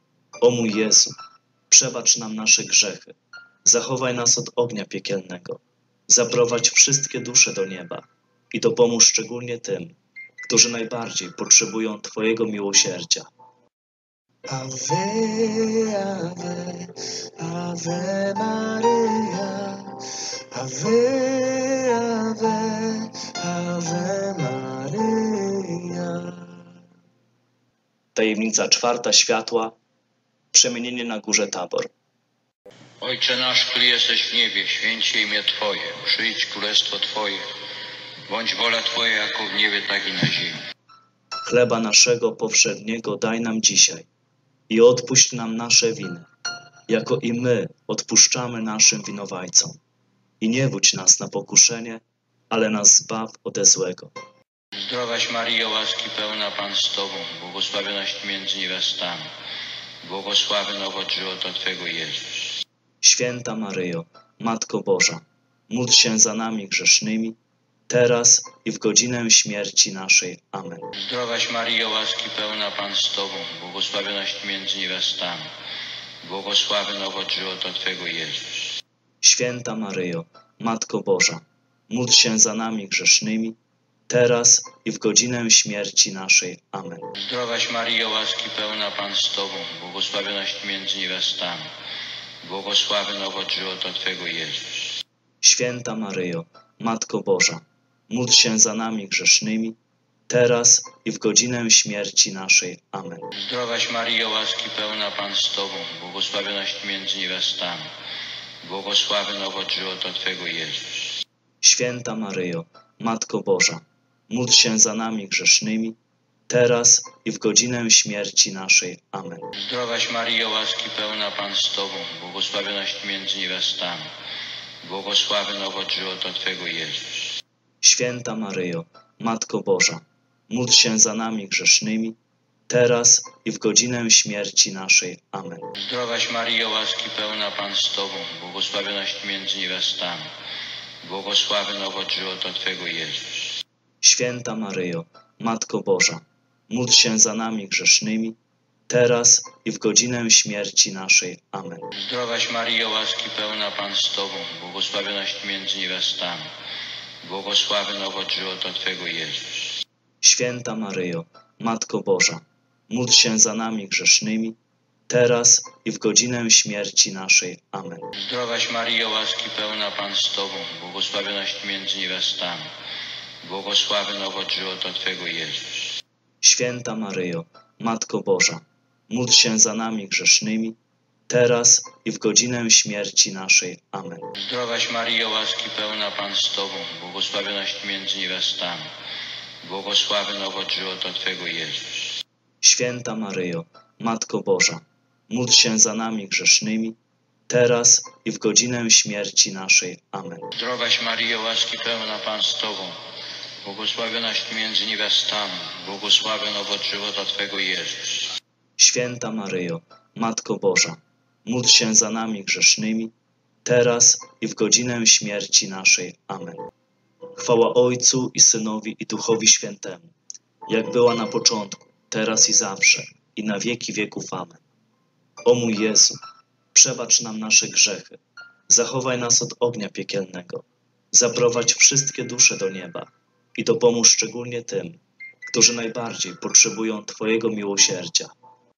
O mój Jezu, przebacz nam nasze grzechy, zachowaj nas od ognia piekielnego, zaprowadź wszystkie dusze do nieba i dopomóż szczególnie tym, którzy najbardziej potrzebują Twojego miłosierdzia. Ave, Ave, Ave Maria, Ave, Ave, Ave Maria. Tajemnica czwarta światła, przemienienie na górze Tabor. Ojcze nasz, który jesteś w niebie, święć się imię Twoje, przyjdź królestwo Twoje, bądź wola Twoja jako w niebie, tak i na ziemi. Chleba naszego powszedniego daj nam dzisiaj i odpuść nam nasze winy, jako i my odpuszczamy naszym winowajcom. I nie wódź nas na pokuszenie, ale nas zbaw ode złego. Zdrowaś Maryjo, łaski pełna Pan z Tobą, błogosławionaś Ty między niewiastami, błogosławiony owoc żywota Twego Jezus. Święta Maryjo, Matko Boża, módl się za nami grzesznymi, teraz i w godzinę śmierci naszej. Amen. Zdrowaś Maryjo, łaski pełna Pan z Tobą, błogosławionaś Ty między niewiastami, błogosławiony owoc żywota Twego Jezus. Święta Maryjo, Matko Boża, módl się za nami grzesznymi, teraz i w godzinę śmierci naszej. Amen. Zdrowaś Maryjo, łaski pełna Pan z Tobą, błogosławionaś Ty między niewiastami, błogosławiony owoc żywota Twego Jezus. Święta Maryjo, Matko Boża, módl się za nami grzesznymi, teraz i w godzinę śmierci naszej. Amen. Zdrowaś Maryjo, łaski pełna Pan z Tobą, błogosławionaś Ty między niewiastami, błogosławiony owoc żywota Twego Jezus. Święta Maryjo, Matko Boża, módl się za nami grzesznymi, teraz i w godzinę śmierci naszej. Amen. Zdrowaś Maryjo, łaski pełna Pan z Tobą, błogosławionaś Ty między niewiastami, błogosławiony owoc żywota Twego Jezus. Święta Maryjo, Matko Boża, módl się za nami grzesznymi, teraz i w godzinę śmierci naszej. Amen. Zdrowaś Maryjo, łaski pełna Pan z Tobą, błogosławionaś Ty między niewiastami, błogosławiony owoc żywota Twego Jezus. Święta Maryjo, Matko Boża, módl się za nami grzesznymi, teraz i w godzinę śmierci naszej. Amen. Zdrowaś Maryjo, łaski pełna Pan z Tobą, błogosławionaś Ty między niewiastami, błogosławiony owoc żywota Twego Jezus. Święta Maryjo, Matko Boża, módl się za nami grzesznymi, teraz i w godzinę śmierci naszej. Amen. Zdrowaś Maryjo, łaski pełna Pan z Tobą, błogosławionaś Ty między niewiastami, błogosławiony owoc żywota Twego Jezus. Święta Maryjo, Matko Boża, módl się za nami grzesznymi, teraz i w godzinę śmierci naszej. Amen. Zdrowaś Maryjo, łaski pełna Pan z Tobą, błogosławionaś Ty między niewiastami, błogosławiony owoc żywota Twego Jezus. Święta Maryjo, Matko Boża, módl się za nami grzesznymi, teraz i w godzinę śmierci naszej. Amen. Zdrowaś Maryjo, łaski pełna Pan z Tobą, błogosławionaś Ty między niewiastami, błogosławiony owoc żywota Twego Jezus. Święta Maryjo, Matko Boża, módl się za nami grzesznymi, teraz i w godzinę śmierci naszej. Amen. Chwała Ojcu i Synowi i Duchowi Świętemu, jak była na początku, teraz i zawsze, i na wieki wieków. Amen. O mój Jezu, przebacz nam nasze grzechy, zachowaj nas od ognia piekielnego, zaprowadź wszystkie dusze do nieba i dopomóż szczególnie tym, którzy najbardziej potrzebują Twojego miłosierdzia.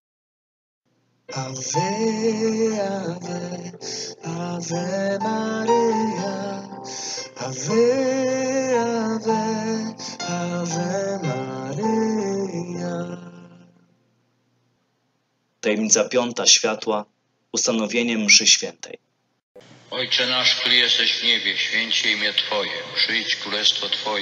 Ave, Ave, Ave Maria, Ave, Ave, Ave Maria. Tajemnica piąta światła, ustanowienie mszy świętej. Ojcze nasz, który jesteś w niebie, święć się imię Twoje, przyjdź królestwo Twoje,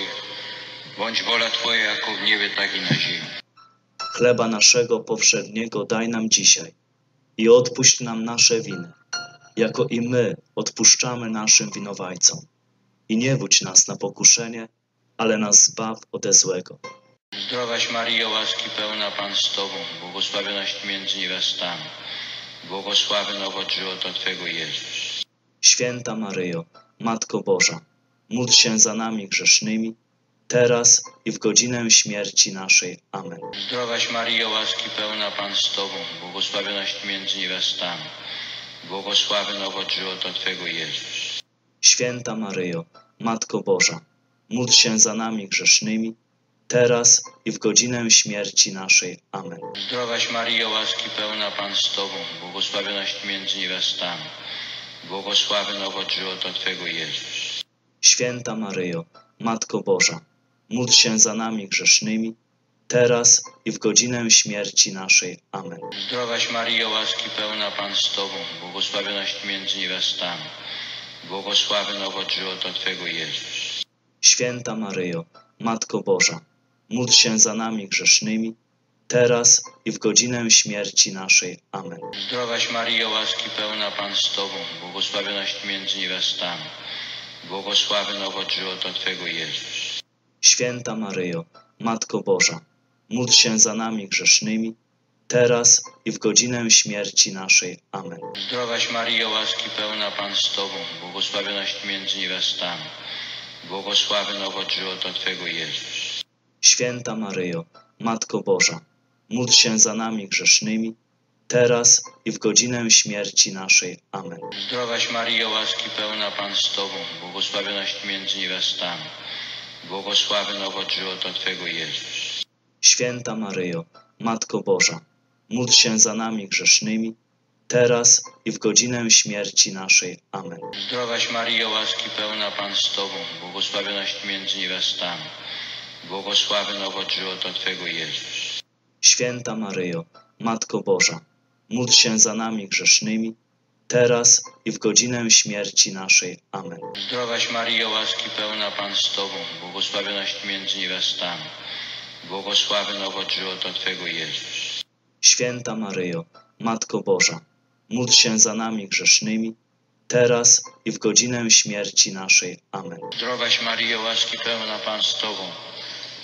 bądź wola Twoja jako w niebie, tak i na ziemi. Chleba naszego powszedniego daj nam dzisiaj i odpuść nam nasze winy, jako i my odpuszczamy naszym winowajcom. I nie wódź nas na pokuszenie, ale nas zbaw ode złego. Zdrowaś Maryjo, łaski pełna Pan z Tobą, błogosławionaś Ty między niewiastami, błogosławiony owoc żywota Twego Jezus. Święta Maryjo, Matko Boża, módl się za nami grzesznymi, teraz i w godzinę śmierci naszej. Amen. Zdrowaś Maryjo, łaski pełna Pan z Tobą, błogosławionaś Ty między niewiastami, błogosławiony owoc żywota Twego Jezus. Święta Maryjo, Matko Boża, módl się za nami grzesznymi, teraz i w godzinę śmierci naszej. Amen. Zdrowaś Maryjo, łaski pełna Pan z Tobą, błogosławionaś Ty między niewiastami, błogosławiony owoc żywota Twego Jezus. Święta Maryjo, Matko Boża, módl się za nami grzesznymi, teraz i w godzinę śmierci naszej. Amen. Zdrowaś Maryjo, łaski pełna Pan z Tobą, błogosławionaś Ty między niewiastami, błogosławiony owoc żywota Twego Jezus. Święta Maryjo, Matko Boża, módl się za nami grzesznymi, teraz i w godzinę śmierci naszej. Amen. Zdrowaś Maryjo, łaski pełna Pan z Tobą, błogosławionaś Ty między niewiastami, błogosławiony owoc żywota Twego Jezus. Święta Maryjo, Matko Boża, módl się za nami grzesznymi, teraz i w godzinę śmierci naszej. Amen. Zdrowaś Maryjo, łaski pełna Pan z Tobą, błogosławionaś Ty między niewiastami, błogosławiony owoc żywota Twego Jezus. Święta Maryjo, Matko Boża, módl się za nami grzesznymi, teraz i w godzinę śmierci naszej. Amen. Zdrowaś Maryjo, łaski pełna Pan z Tobą, błogosławionaś Ty między niewiastami, błogosławiony owoc żywota Twego Jezus. Święta Maryjo, Matko Boża, módl się za nami grzesznymi, teraz i w godzinę śmierci naszej. Amen. Zdrowaś Maryjo, łaski pełna Pan z Tobą, błogosławionaś Ty między niewiastami, błogosławiony owoc żywota Twego Jezus. Święta Maryjo, Matko Boża, módl się za nami grzesznymi, teraz i w godzinę śmierci naszej. Amen. Zdrowaś Maryjo, łaski pełna Pan z Tobą, błogosławionaś Ty między niewiastami, błogosławiony owoc żywota Twego Jezus. Święta Maryjo, Matko Boża, módl się za nami grzesznymi, teraz i w godzinę śmierci naszej. Amen. Zdrowaś Maryjo, łaski pełna Pan z Tobą,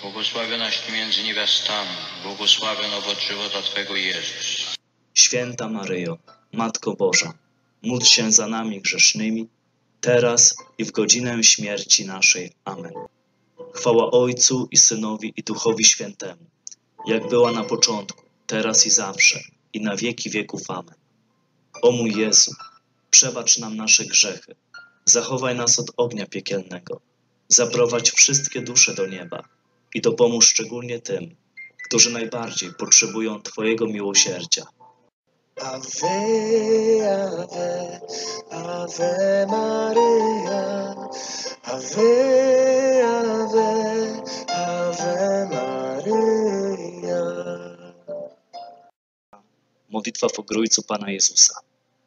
błogosławionaś Ty między niewiastami, błogosławiony owoc żywota Twego Jezus. Święta Maryjo, Matko Boża, módl się za nami grzesznymi, teraz i w godzinę śmierci naszej. Amen. Chwała Ojcu i Synowi i Duchowi Świętemu, jak była na początku, teraz i zawsze, i na wieki wieków. Amen. O mój Jezu, przebacz nam nasze grzechy, zachowaj nas od ognia piekielnego, zaprowadź wszystkie dusze do nieba i dopomóż szczególnie tym, którzy najbardziej potrzebują Twojego miłosierdzia. Ave, Ave, Ave Maria, Ave, Ave, Ave Maria. Modlitwa w Ogrójcu Pana Jezusa.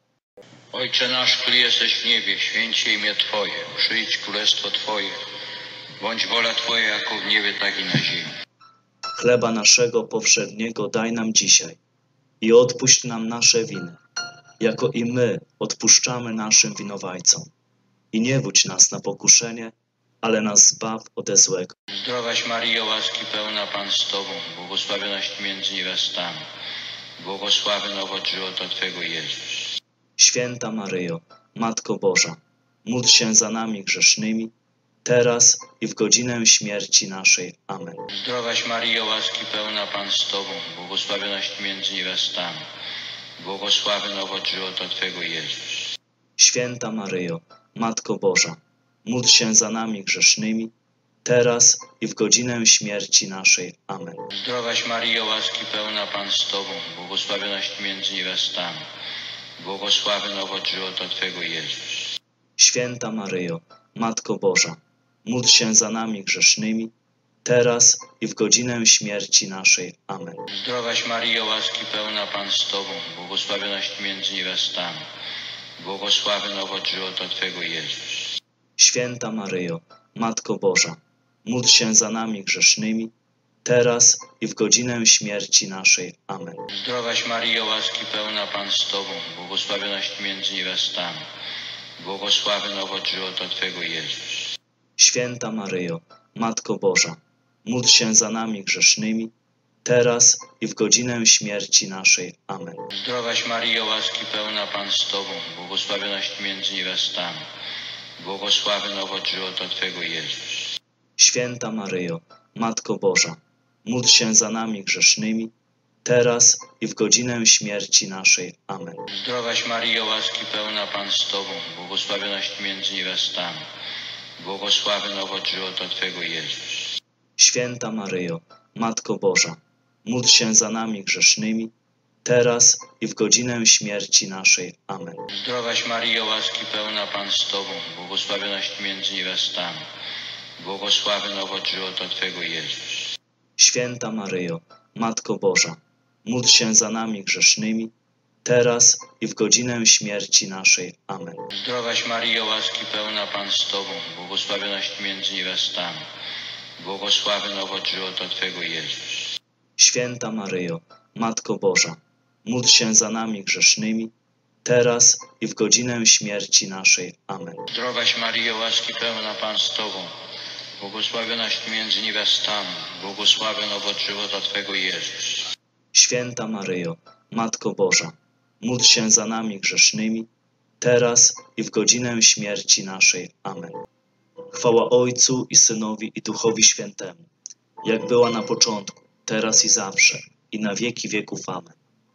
Ojcze nasz, który jesteś w niebie, święć się imię Twoje, przyjdź królestwo Twoje, bądź wola Twoja jako w niebie, tak i na ziemi. Chleba naszego powszedniego daj nam dzisiaj i odpuść nam nasze winy, jako i my odpuszczamy naszym winowajcom. I nie wódź nas na pokuszenie, ale nas zbaw ode złego. Zdrowaś Maryjo, łaski pełna Pan z Tobą, błogosławionaś Ty między niewiastami, błogosławiony owoc żywota Twego Jezus. Święta Maryjo, Matko Boża, módl się za nami grzesznymi, teraz i w godzinę śmierci naszej. Amen. Zdrowaś Maryjo, łaski pełna Pan z Tobą, błogosławionaś Ty między niewiastami, błogosławiony owoc żywota Twego Jezus. Święta Maryjo, Matko Boża, módl się za nami grzesznymi, teraz i w godzinę śmierci naszej. Amen. Zdrowaś Maryjo, łaski pełna Pan z Tobą, błogosławionaś Ty między niewiastami, błogosławiony owoc żywota Twego Jezus. Święta Maryjo, Matko Boża, módl się za nami grzesznymi, teraz i w godzinę śmierci naszej. Amen. Zdrowaś Maryjo, łaski pełna Pan z Tobą, błogosławionaś Ty między niewiastami, błogosławiony owoc żywota Twego Jezus. Święta Maryjo, Matko Boża, módl się za nami grzesznymi, teraz i w godzinę śmierci naszej. Amen. Zdrowaś Maryjo, łaski pełna Pan z Tobą, błogosławionaś Ty między niewiastami, błogosławiony owoc żywota Twego Jezus. Święta Maryjo, Matko Boża, módl się za nami grzesznymi, teraz i w godzinę śmierci naszej. Amen. Zdrowaś Maryjo, łaski pełna Pan z Tobą, błogosławionaś Ty między niewiastami, błogosławiony owoc żywota Twego Jezus. Święta Maryjo, Matko Boża, módl się za nami grzesznymi, teraz i w godzinę śmierci naszej. Amen. Zdrowaś Maryjo, łaski pełna Pan z Tobą, błogosławionaś Ty między niewiastami, błogosławiony owoc żywota Twego Jezus. Święta Maryjo, Matko Boża, módl się za nami grzesznymi, teraz i w godzinę śmierci naszej. Amen. Zdrowaś Maryjo, łaski pełna Pan z Tobą, błogosławionaś Ty między niewiastami, błogosławiony owoc żywota Twego Jezus. Święta Maryjo, Matko Boża, módl się za nami grzesznymi, teraz i w godzinę śmierci naszej. Amen. Zdrowaś Maryjo, łaski pełna Pan z Tobą, błogosławionaś Ty między niewiastami, błogosławiony owoc żywota Twego Jezus. Święta Maryjo, Matko Boża, módl się za nami grzesznymi, teraz i w godzinę śmierci naszej. Amen. Zdrowaś Maryjo, łaski pełna Pan z Tobą, błogosławionaś Ty między niewiastami, błogosławiony owoc żywota Twego Jezus. Święta Maryjo, Matko Boża, módl się za nami grzesznymi, teraz i w godzinę śmierci naszej. Amen. Chwała Ojcu i Synowi i Duchowi Świętemu, jak była na początku, teraz i zawsze, i na wieki wieków. Amen.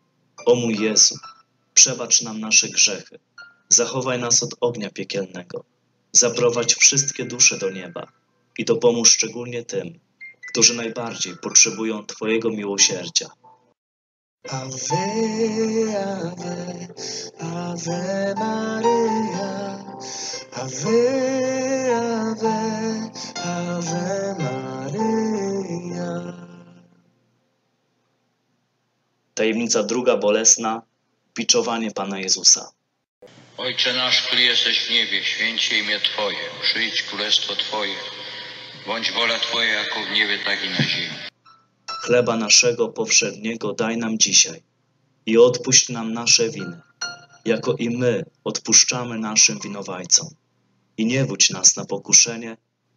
O mój Jezu, przebacz nam nasze grzechy, zachowaj nas od ognia piekielnego, zaprowadź wszystkie dusze do nieba i dopomóż szczególnie tym, którzy najbardziej potrzebują Twojego miłosierdzia. Ave, Ave, Ave Maria, Ave, Ave, Ave Maria. Tajemnica druga bolesna, biczowanie Pana Jezusa. Ojcze nasz, który jesteś w niebie, święć się imię Twoje, przyjdź królestwo Twoje, bądź wola Twoja jako w niebie, tak i na ziemi. Chleba naszego powszedniego daj nam dzisiaj i odpuść nam nasze winy, jako i my odpuszczamy naszym winowajcom. I nie wódź nas na pokuszenie,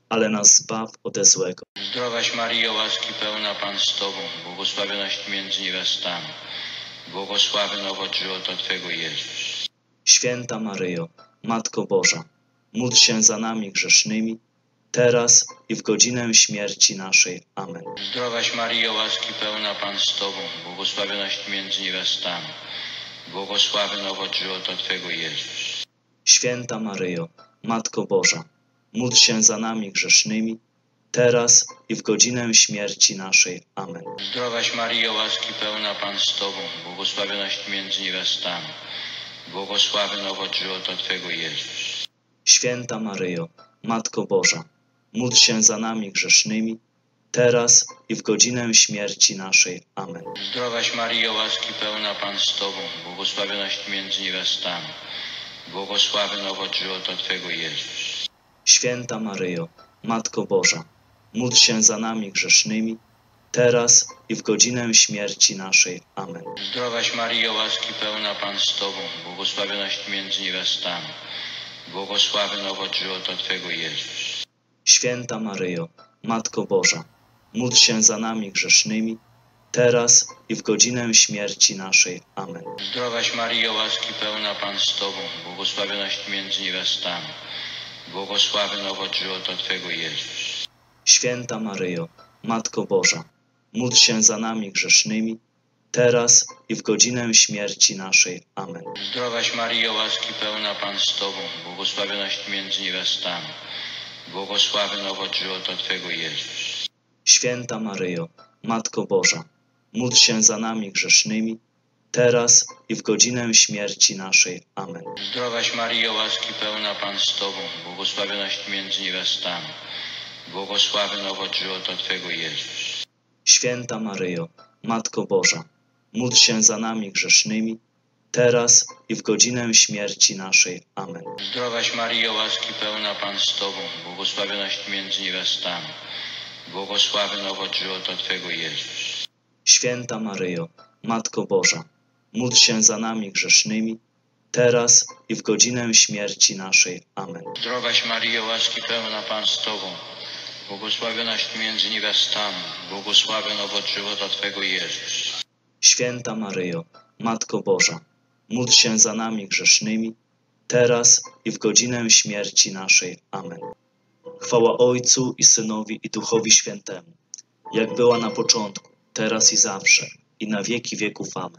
ale nas zbaw ode złego. Zdrowaś Maryjo, łaski pełna Pan z Tobą, błogosławionaś Ty między niewiastami. Błogosławiony owoc żywota Twego Jezus. Święta Maryjo, Matko Boża, módl się za nami grzesznymi, teraz i w godzinę śmierci naszej. Amen. Zdrowaś Maryjo, łaski pełna Pan z Tobą, błogosławionaś Ty między niewiastami. Błogosławiony owoc żywota Twego Jezus. Święta Maryjo, Matko Boża, módl się za nami grzesznymi, teraz i w godzinę śmierci naszej. Amen. Zdrowaś Maryjo, łaski pełna Pan z Tobą, błogosławionaś Ty między niewiastami. Błogosławiony owoc żywota Twego Jezus. Święta Maryjo, Matko Boża, módl się za nami grzesznymi, teraz i w godzinę śmierci naszej. Amen. Zdrowaś Maryjo, łaski pełna Pan z Tobą, błogosławionaś Ty między niewiastami. Błogosławiony owoc żywota Twego Jezus. Święta Maryjo, Matko Boża, módl się za nami grzesznymi, teraz i w godzinę śmierci naszej. Amen. Zdrowaś Maryjo, łaski pełna Pan z Tobą, błogosławionaś Ty między niewiastami. Błogosławiony owoc żywota Twego Jezus. Święta Maryjo, Matko Boża, módl się za nami grzesznymi, teraz i w godzinę śmierci naszej. Amen. Zdrowaś Maryjo, łaski pełna Pan z Tobą, błogosławionaś Ty między niewiastami. Błogosławiony owoc żywota Twego Jezus. Święta Maryjo, Matko Boża, módl się za nami grzesznymi, teraz i w godzinę śmierci naszej. Amen. Zdrowaś Maryjo, łaski pełna Pan z Tobą, błogosławionaś Ty między niewiastami. Błogosławiony owoc żywota Twego Jezus. Święta Maryjo, Matko Boża, módl się za nami grzesznymi, teraz i w godzinę śmierci naszej. Amen. Zdrowaś Maryjo, łaski pełna Pan z Tobą, błogosławionaś Ty między niewiastami. Błogosławiony owoc żywota Twego Jezus. Święta Maryjo, Matko Boża, módl się za nami grzesznymi, teraz i w godzinę śmierci naszej. Amen. Zdrowaś Maryjo, łaski pełna Pan z Tobą, błogosławionaś Ty między niewiastami. Błogosławiony owoc żywota Twego Jezus. Święta Maryjo, Matko Boża, módl się za nami grzesznymi, teraz i w godzinę śmierci naszej. Amen. Zdrowaś Maryjo, łaski pełna Pan z Tobą, błogosławionaś Ty między niewiastami. Błogosławiony owoc żywota Twego Jezus. Święta Maryjo, Matko Boża, módl się za nami grzesznymi, teraz i w godzinę śmierci naszej. Amen. Chwała Ojcu i Synowi i Duchowi Świętemu, jak była na początku, teraz i zawsze, i na wieki wieków. Amen.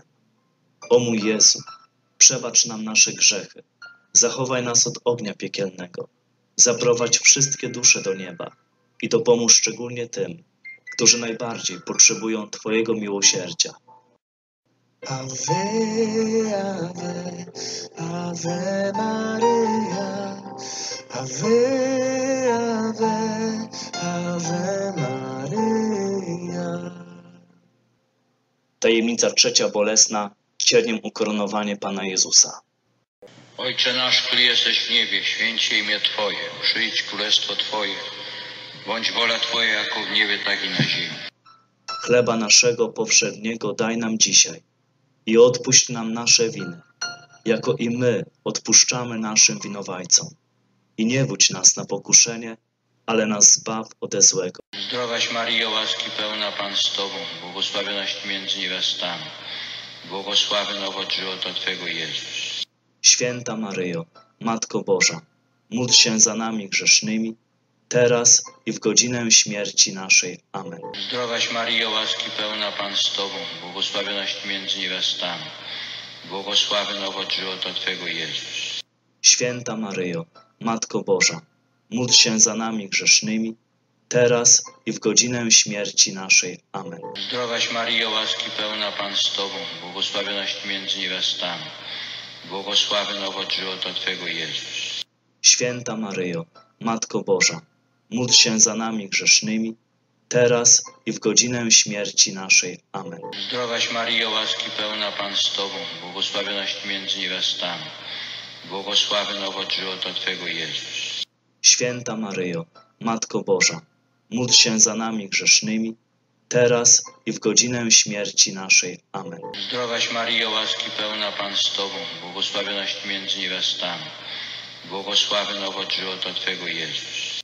O mój Jezu, przebacz nam nasze grzechy, zachowaj nas od ognia piekielnego, zaprowadź wszystkie dusze do nieba i dopomóż szczególnie tym, którzy najbardziej potrzebują Twojego miłosierdzia. Ave, Ave, Ave Maria, Ave, Ave, Ave Maria. Tajemnica trzecia bolesna, cierniem ukoronowanie Pana Jezusa. Ojcze nasz, który jesteś w niebie, święć się imię Twoje, przyjdź królestwo Twoje, bądź wola Twoja jako w niebie, tak i na ziemi. Chleba naszego powszedniego daj nam dzisiaj i odpuść nam nasze winy, jako i my odpuszczamy naszym winowajcom. I nie wódź nas na pokuszenie, ale nas zbaw ode złego. Zdrowaś Maryjo, łaski pełna Pan z Tobą, błogosławionaś Ty między niewiastami. Błogosławiony owoc żywota Twego Jezus. Święta Maryjo, Matko Boża, módl się za nami grzesznymi, teraz i w godzinę śmierci naszej. Amen. Zdrowaś Maryjo, łaski pełna Pan z Tobą, błogosławionaś Ty między niewiastami. Błogosławiony owoc żywota Twego Jezus. Święta Maryjo, Matko Boża, módl się za nami grzesznymi, teraz i w godzinę śmierci naszej. Amen. Zdrowaś Maryjo, łaski pełna Pan z Tobą, błogosławionaś Ty między niewiastami. Błogosławiony owoc żywota Twego Jezus. Święta Maryjo, Matko Boża, módl się za nami grzesznymi, teraz i w godzinę śmierci naszej. Amen. Zdrowaś Maryjo, łaski pełna Pan z Tobą, błogosławionaś Ty między niewiastami. Błogosławiony owoc żywota Twego Jezus. Święta Maryjo, Matko Boża, módl się za nami grzesznymi, teraz i w godzinę śmierci naszej. Amen. Zdrowaś Maryjo, łaski pełna Pan z Tobą, błogosławionaś Ty między niewiastami. Błogosławiony owoc żywota Twego Jezus.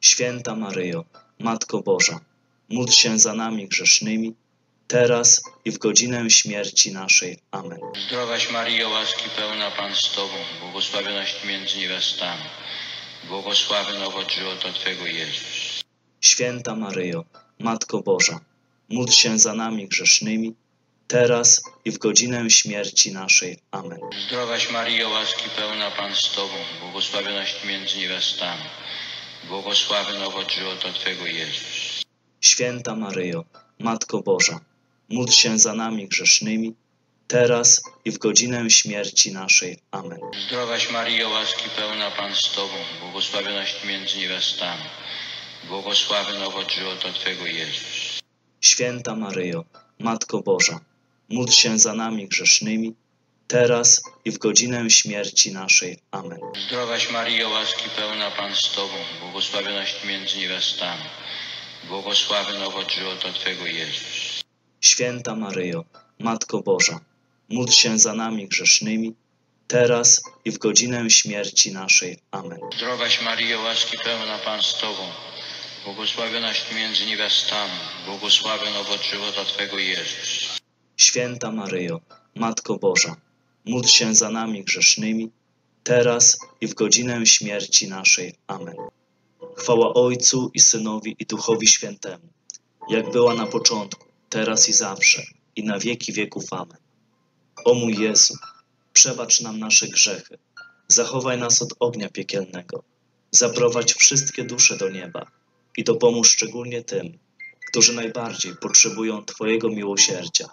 Święta Maryjo, Matko Boża, módl się za nami grzesznymi, teraz i w godzinę śmierci naszej. Amen. Zdrowaś Maryjo, łaski pełna Pan z Tobą, błogosławionaś Ty między niewiastami, błogosławiony owoc żywota Twego Jezus. Święta Maryjo, Matko Boża, módl się za nami grzesznymi, teraz i w godzinę śmierci naszej. Amen. Zdrowaś Maryjo, łaski pełna Pan z Tobą, błogosławionaś Ty między niewiastami, błogosławiony owoc żywota Twego Jezus. Święta Maryjo, Matko Boża, módl się za nami grzesznymi, teraz i w godzinę śmierci naszej. Amen. Zdrowaś Maryjo, łaski pełna Pan z Tobą, błogosławionaś Ty między niewiastami, błogosławiony owoc żywota Twego Jezus. Święta Maryjo, Matko Boża, módl się za nami grzesznymi, teraz i w godzinę śmierci naszej. Amen. Zdrowaś Maryjo, łaski pełna Pan z Tobą, błogosławionaś Ty między niewiastami, błogosławiony owoc żywota Twego Jezus. Święta Maryjo, Matko Boża, módl się za nami grzesznymi, teraz i w godzinę śmierci naszej. Amen. Zdrowaś Maryjo, łaski pełna Pan z Tobą, błogosławionaś Ty między niewiastami, błogosławiony owoc żywota Twego Jezus. Święta Maryjo, Matko Boża, módl się za nami grzesznymi, teraz i w godzinę śmierci naszej. Amen. Chwała Ojcu i Synowi i Duchowi Świętemu, jak była na początku, teraz i zawsze, i na wieki wieków. Amen. O mój Jezu, przebacz nam nasze grzechy, zachowaj nas od ognia piekielnego, zaprowadź wszystkie dusze do nieba i dopomóż szczególnie tym, którzy najbardziej potrzebują Twojego miłosierdzia.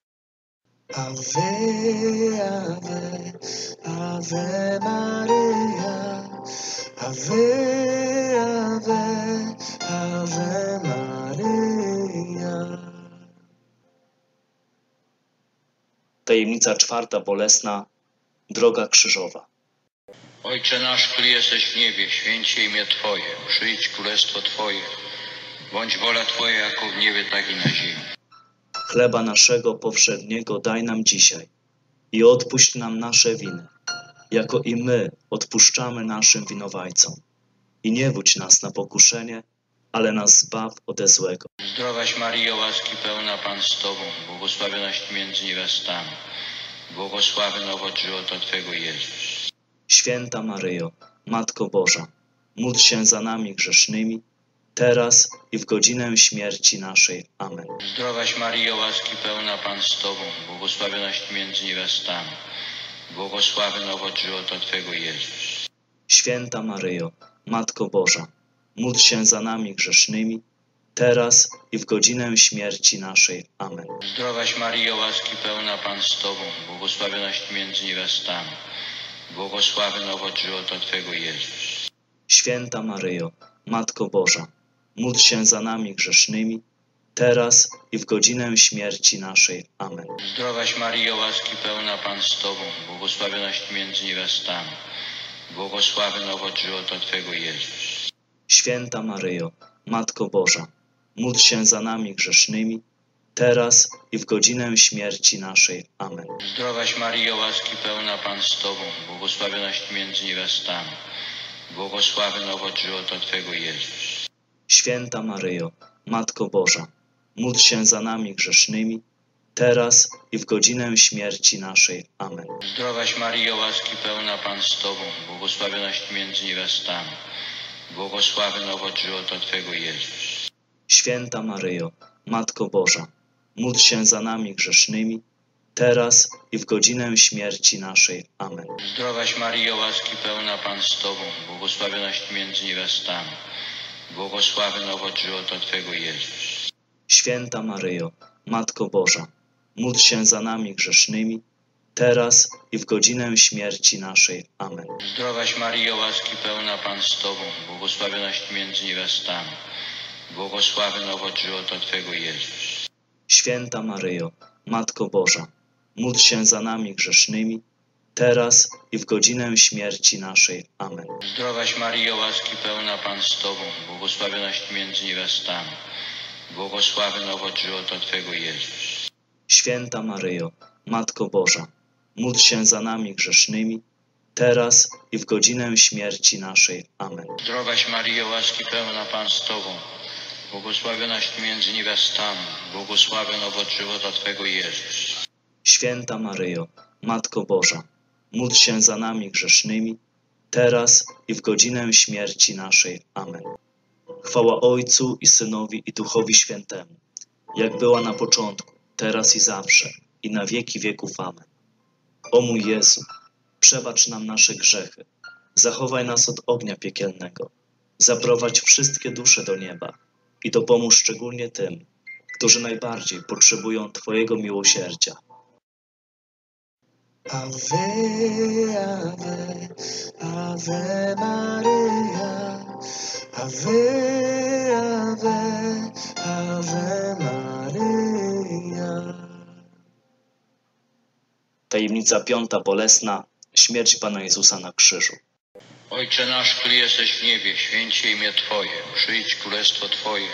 Ave, Ave, Ave Maria, Ave, Ave, Ave Maria. Tajemnica czwarta bolesna, droga krzyżowa. Ojcze nasz, który jesteś w niebie, święć się imię Twoje, przyjdź królestwo Twoje, bądź wola Twoja jako w niebie, tak i na ziemi. Chleba naszego powszedniego daj nam dzisiaj i odpuść nam nasze winy, jako i my odpuszczamy naszym winowajcom. I nie wódź nas na pokuszenie, ale nas zbaw ode złego. Zdrowaś Maryjo, łaski pełna Pan z Tobą, błogosławionaś Ty między niewiastami, błogosławiony owoc żywota Twego Jezus. Święta Maryjo, Matko Boża, módl się za nami grzesznymi, teraz i w godzinę śmierci naszej. Amen. Zdrowaś Maryjo, łaski pełna Pan z Tobą, błogosławionaś Ty między niewiastami, błogosławiony owoc żywota Twego Jezus. Święta Maryjo, Matko Boża, módl się za nami grzesznymi, teraz i w godzinę śmierci naszej. Amen. Zdrowaś Maryjo, łaski pełna Pan z Tobą, błogosławionaś Ty między niewiastami, błogosławiony owoc żywota Twego Jezus. Święta Maryjo, Matko Boża, módl się za nami grzesznymi, teraz i w godzinę śmierci naszej. Amen. Zdrowaś Maryjo, łaski pełna Pan z Tobą, błogosławionaś Ty między niewiastami, błogosławiony owoc żywota Twego Jezus. Święta Maryjo, Matko Boża, módl się za nami grzesznymi, teraz i w godzinę śmierci naszej. Amen. Zdrowaś Maryjo, łaski pełna Pan z Tobą, błogosławionaś Ty między niewiastami, błogosławiony owoc żywota Twego Jezus. Święta Maryjo, Matko Boża, módl się za nami grzesznymi, teraz i w godzinę śmierci naszej. Amen. Zdrowaś Maryjo, łaski pełna Pan z Tobą, błogosławionaś Ty między niewiastami, błogosławiony owoc żywota Twego Jezus. Święta Maryjo, Matko Boża, módl się za nami grzesznymi, teraz i w godzinę śmierci naszej. Amen. Zdrowaś Maryjo, łaski pełna Pan z Tobą, błogosławionaś Ty między niewiastami, błogosławiony owoc żywota Twego Jezus. Święta Maryjo, Matko Boża, módl się za nami grzesznymi, teraz i w godzinę śmierci naszej. Amen. Zdrowaś Maryjo, łaski pełna Pan z Tobą, błogosławionaś Ty między niewiastami, błogosławiony owoc żywota Twego Jezus. Święta Maryjo, Matko Boża, módl się za nami grzesznymi, teraz i w godzinę śmierci naszej. Amen. Zdrowaś Maryjo, łaski pełna Pan z Tobą, błogosławionaś Ty między niewiastami, błogosławiony owoc żywota Twego Jezus. Święta Maryjo, Matko Boża, módl się za nami grzesznymi, teraz i w godzinę śmierci naszej. Amen. Zdrowaś Maryjo, łaski pełna Pan z Tobą, błogosławionaś Ty między niewiastami, błogosławiony owoc żywota Twego Jezus. Święta Maryjo, Matko Boża, módl się za nami grzesznymi, teraz i w godzinę śmierci naszej. Amen. Chwała Ojcu i Synowi i Duchowi Świętemu, jak była na początku, teraz i zawsze, i na wieki wieków. Amen. O mój Jezu, przebacz nam nasze grzechy, zachowaj nas od ognia piekielnego, zaprowadź wszystkie dusze do nieba i dopomóż szczególnie tym, którzy najbardziej potrzebują Twojego miłosierdzia. Ave, Ave, Ave Maria, Ave, Ave, Ave Maria. Tajemnica piąta bolesna, śmierć Pana Jezusa na krzyżu. Ojcze nasz, który jesteś w niebie, święć się imię Twoje, przyjdź królestwo Twoje,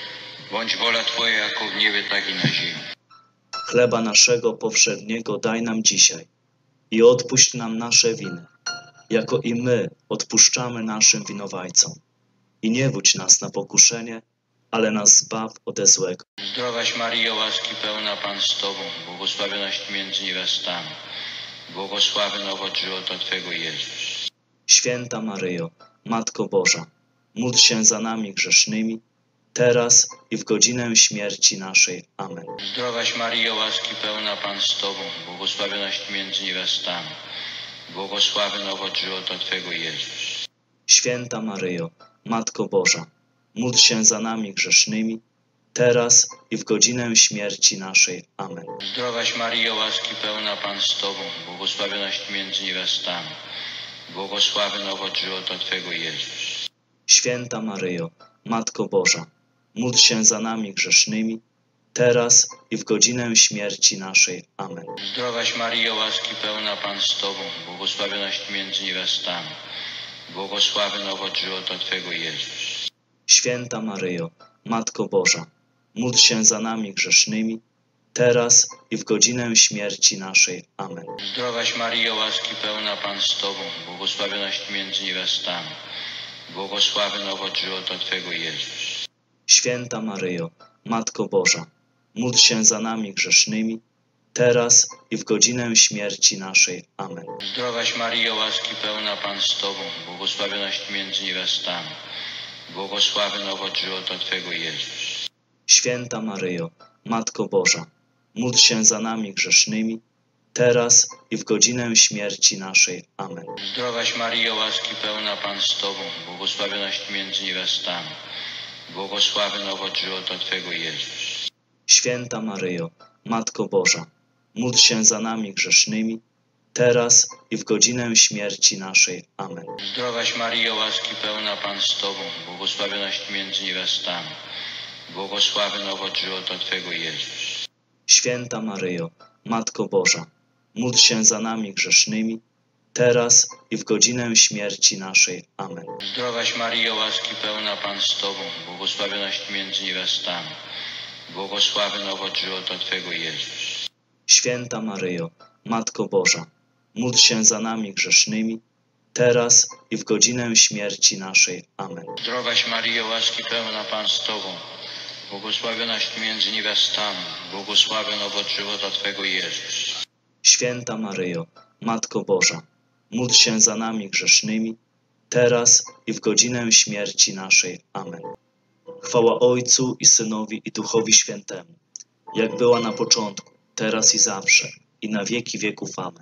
bądź wola Twoja jako w niebie, tak i na ziemi. Chleba naszego powszedniego daj nam dzisiaj i odpuść nam nasze winy, jako i my odpuszczamy naszym winowajcom. I nie wódź nas na pokuszenie, ale nas zbaw ode złego. Zdrowaś Maryjo, łaski pełna Pan z Tobą, błogosławionaś Ty między niewiastami, błogosławiony owoc żywota Twego Jezus. Święta Maryjo, Matko Boża, módl się za nami grzesznymi, teraz i w godzinę śmierci naszej. Amen. Zdrowaś Maryjo, łaski pełna Pan z Tobą, błogosławionaś Ty między niewiastami, błogosławiony owoc żywota Twego Jezus. Święta Maryjo, Matko Boża, módl się za nami grzesznymi, teraz i w godzinę śmierci naszej. Amen. Zdrowaś Maryjo, łaski pełna Pan z Tobą, błogosławionaś Ty między niewiastami, błogosławiony owoc żywota Twego Jezus. Święta Maryjo, Matko Boża, módl się za nami grzesznymi, teraz i w godzinę śmierci naszej. Amen. Zdrowaś Maryjo, łaski pełna Pan z Tobą, błogosławionaś Ty między niewiastami, błogosławiony owoc żywota Twego Jezus. Święta Maryjo, Matko Boża, módl się za nami grzesznymi, teraz i w godzinę śmierci naszej. Amen. Zdrowaś Maryjo, łaski pełna Pan z Tobą, błogosławionaś Ty między niewiastami, błogosławiony owoc żywota Twego Jezus. Święta Maryjo, Matko Boża, módl się za nami grzesznymi, teraz i w godzinę śmierci naszej. Amen. Zdrowaś Maryjo, łaski pełna Pan z Tobą, błogosławionaś Ty między niewiastami, błogosławiony owoc żywota Twego Jezus. Święta Maryjo, Matko Boża, módl się za nami grzesznymi, teraz i w godzinę śmierci naszej. Amen. Zdrowaś Maryjo, łaski pełna Pan z Tobą, błogosławionaś Ty między niewiastami, błogosławiony owoc żywota Twego Jezus. Święta Maryjo, Matko Boża, módl się za nami grzesznymi, teraz i w godzinę śmierci naszej. Amen. Zdrowaś Maryjo, łaski pełna Pan z Tobą, błogosławionaś Ty między niewiastami, błogosławiony owoc żywota Twego Jezus. Święta Maryjo, Matko Boża, módl się za nami grzesznymi, teraz i w godzinę śmierci naszej. Amen. Zdrowaś Maryjo, łaski pełna Pan z Tobą, błogosławionaś Ty między niewiastami, błogosławiony owoc żywota Twego Jezus. Święta Maryjo, Matko Boża, módl się za nami grzesznymi, teraz i w godzinę śmierci naszej. Amen. Zdrowaś Maryjo, łaski pełna Pan z Tobą, błogosławionaś Ty między niewiastami, błogosławiony owoc żywota Twego Jezus. Święta Maryjo, Matko Boża, módl się za nami grzesznymi, teraz i w godzinę śmierci naszej. Amen. Chwała Ojcu i Synowi i Duchowi Świętemu, jak była na początku, teraz i zawsze, i na wieki wieków. Amen.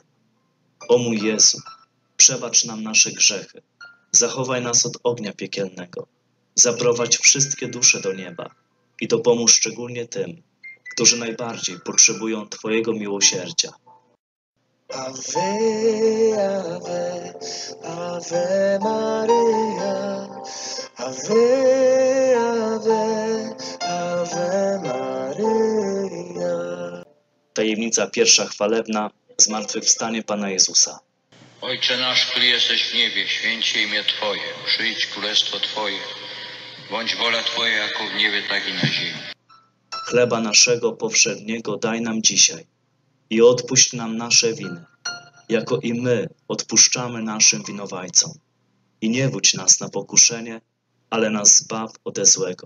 O mój Jezu, przebacz nam nasze grzechy, zachowaj nas od ognia piekielnego, zaprowadź wszystkie dusze do nieba i dopomóż szczególnie tym, którzy najbardziej potrzebują Twojego miłosierdzia. Ave, Ave, Ave Maria, Ave, Ave, Ave Maria. Tajemnica pierwsza chwalebna, zmartwychwstanie Pana Jezusa. Ojcze nasz, który jesteś w niebie, święć się imię Twoje, przyjdź królestwo Twoje, bądź wola Twoja jako w niebie, tak i na ziemi. Chleba naszego powszedniego daj nam dzisiaj i odpuść nam nasze winy, jako i my odpuszczamy naszym winowajcom. I nie wódź nas na pokuszenie, ale nas zbaw ode złego.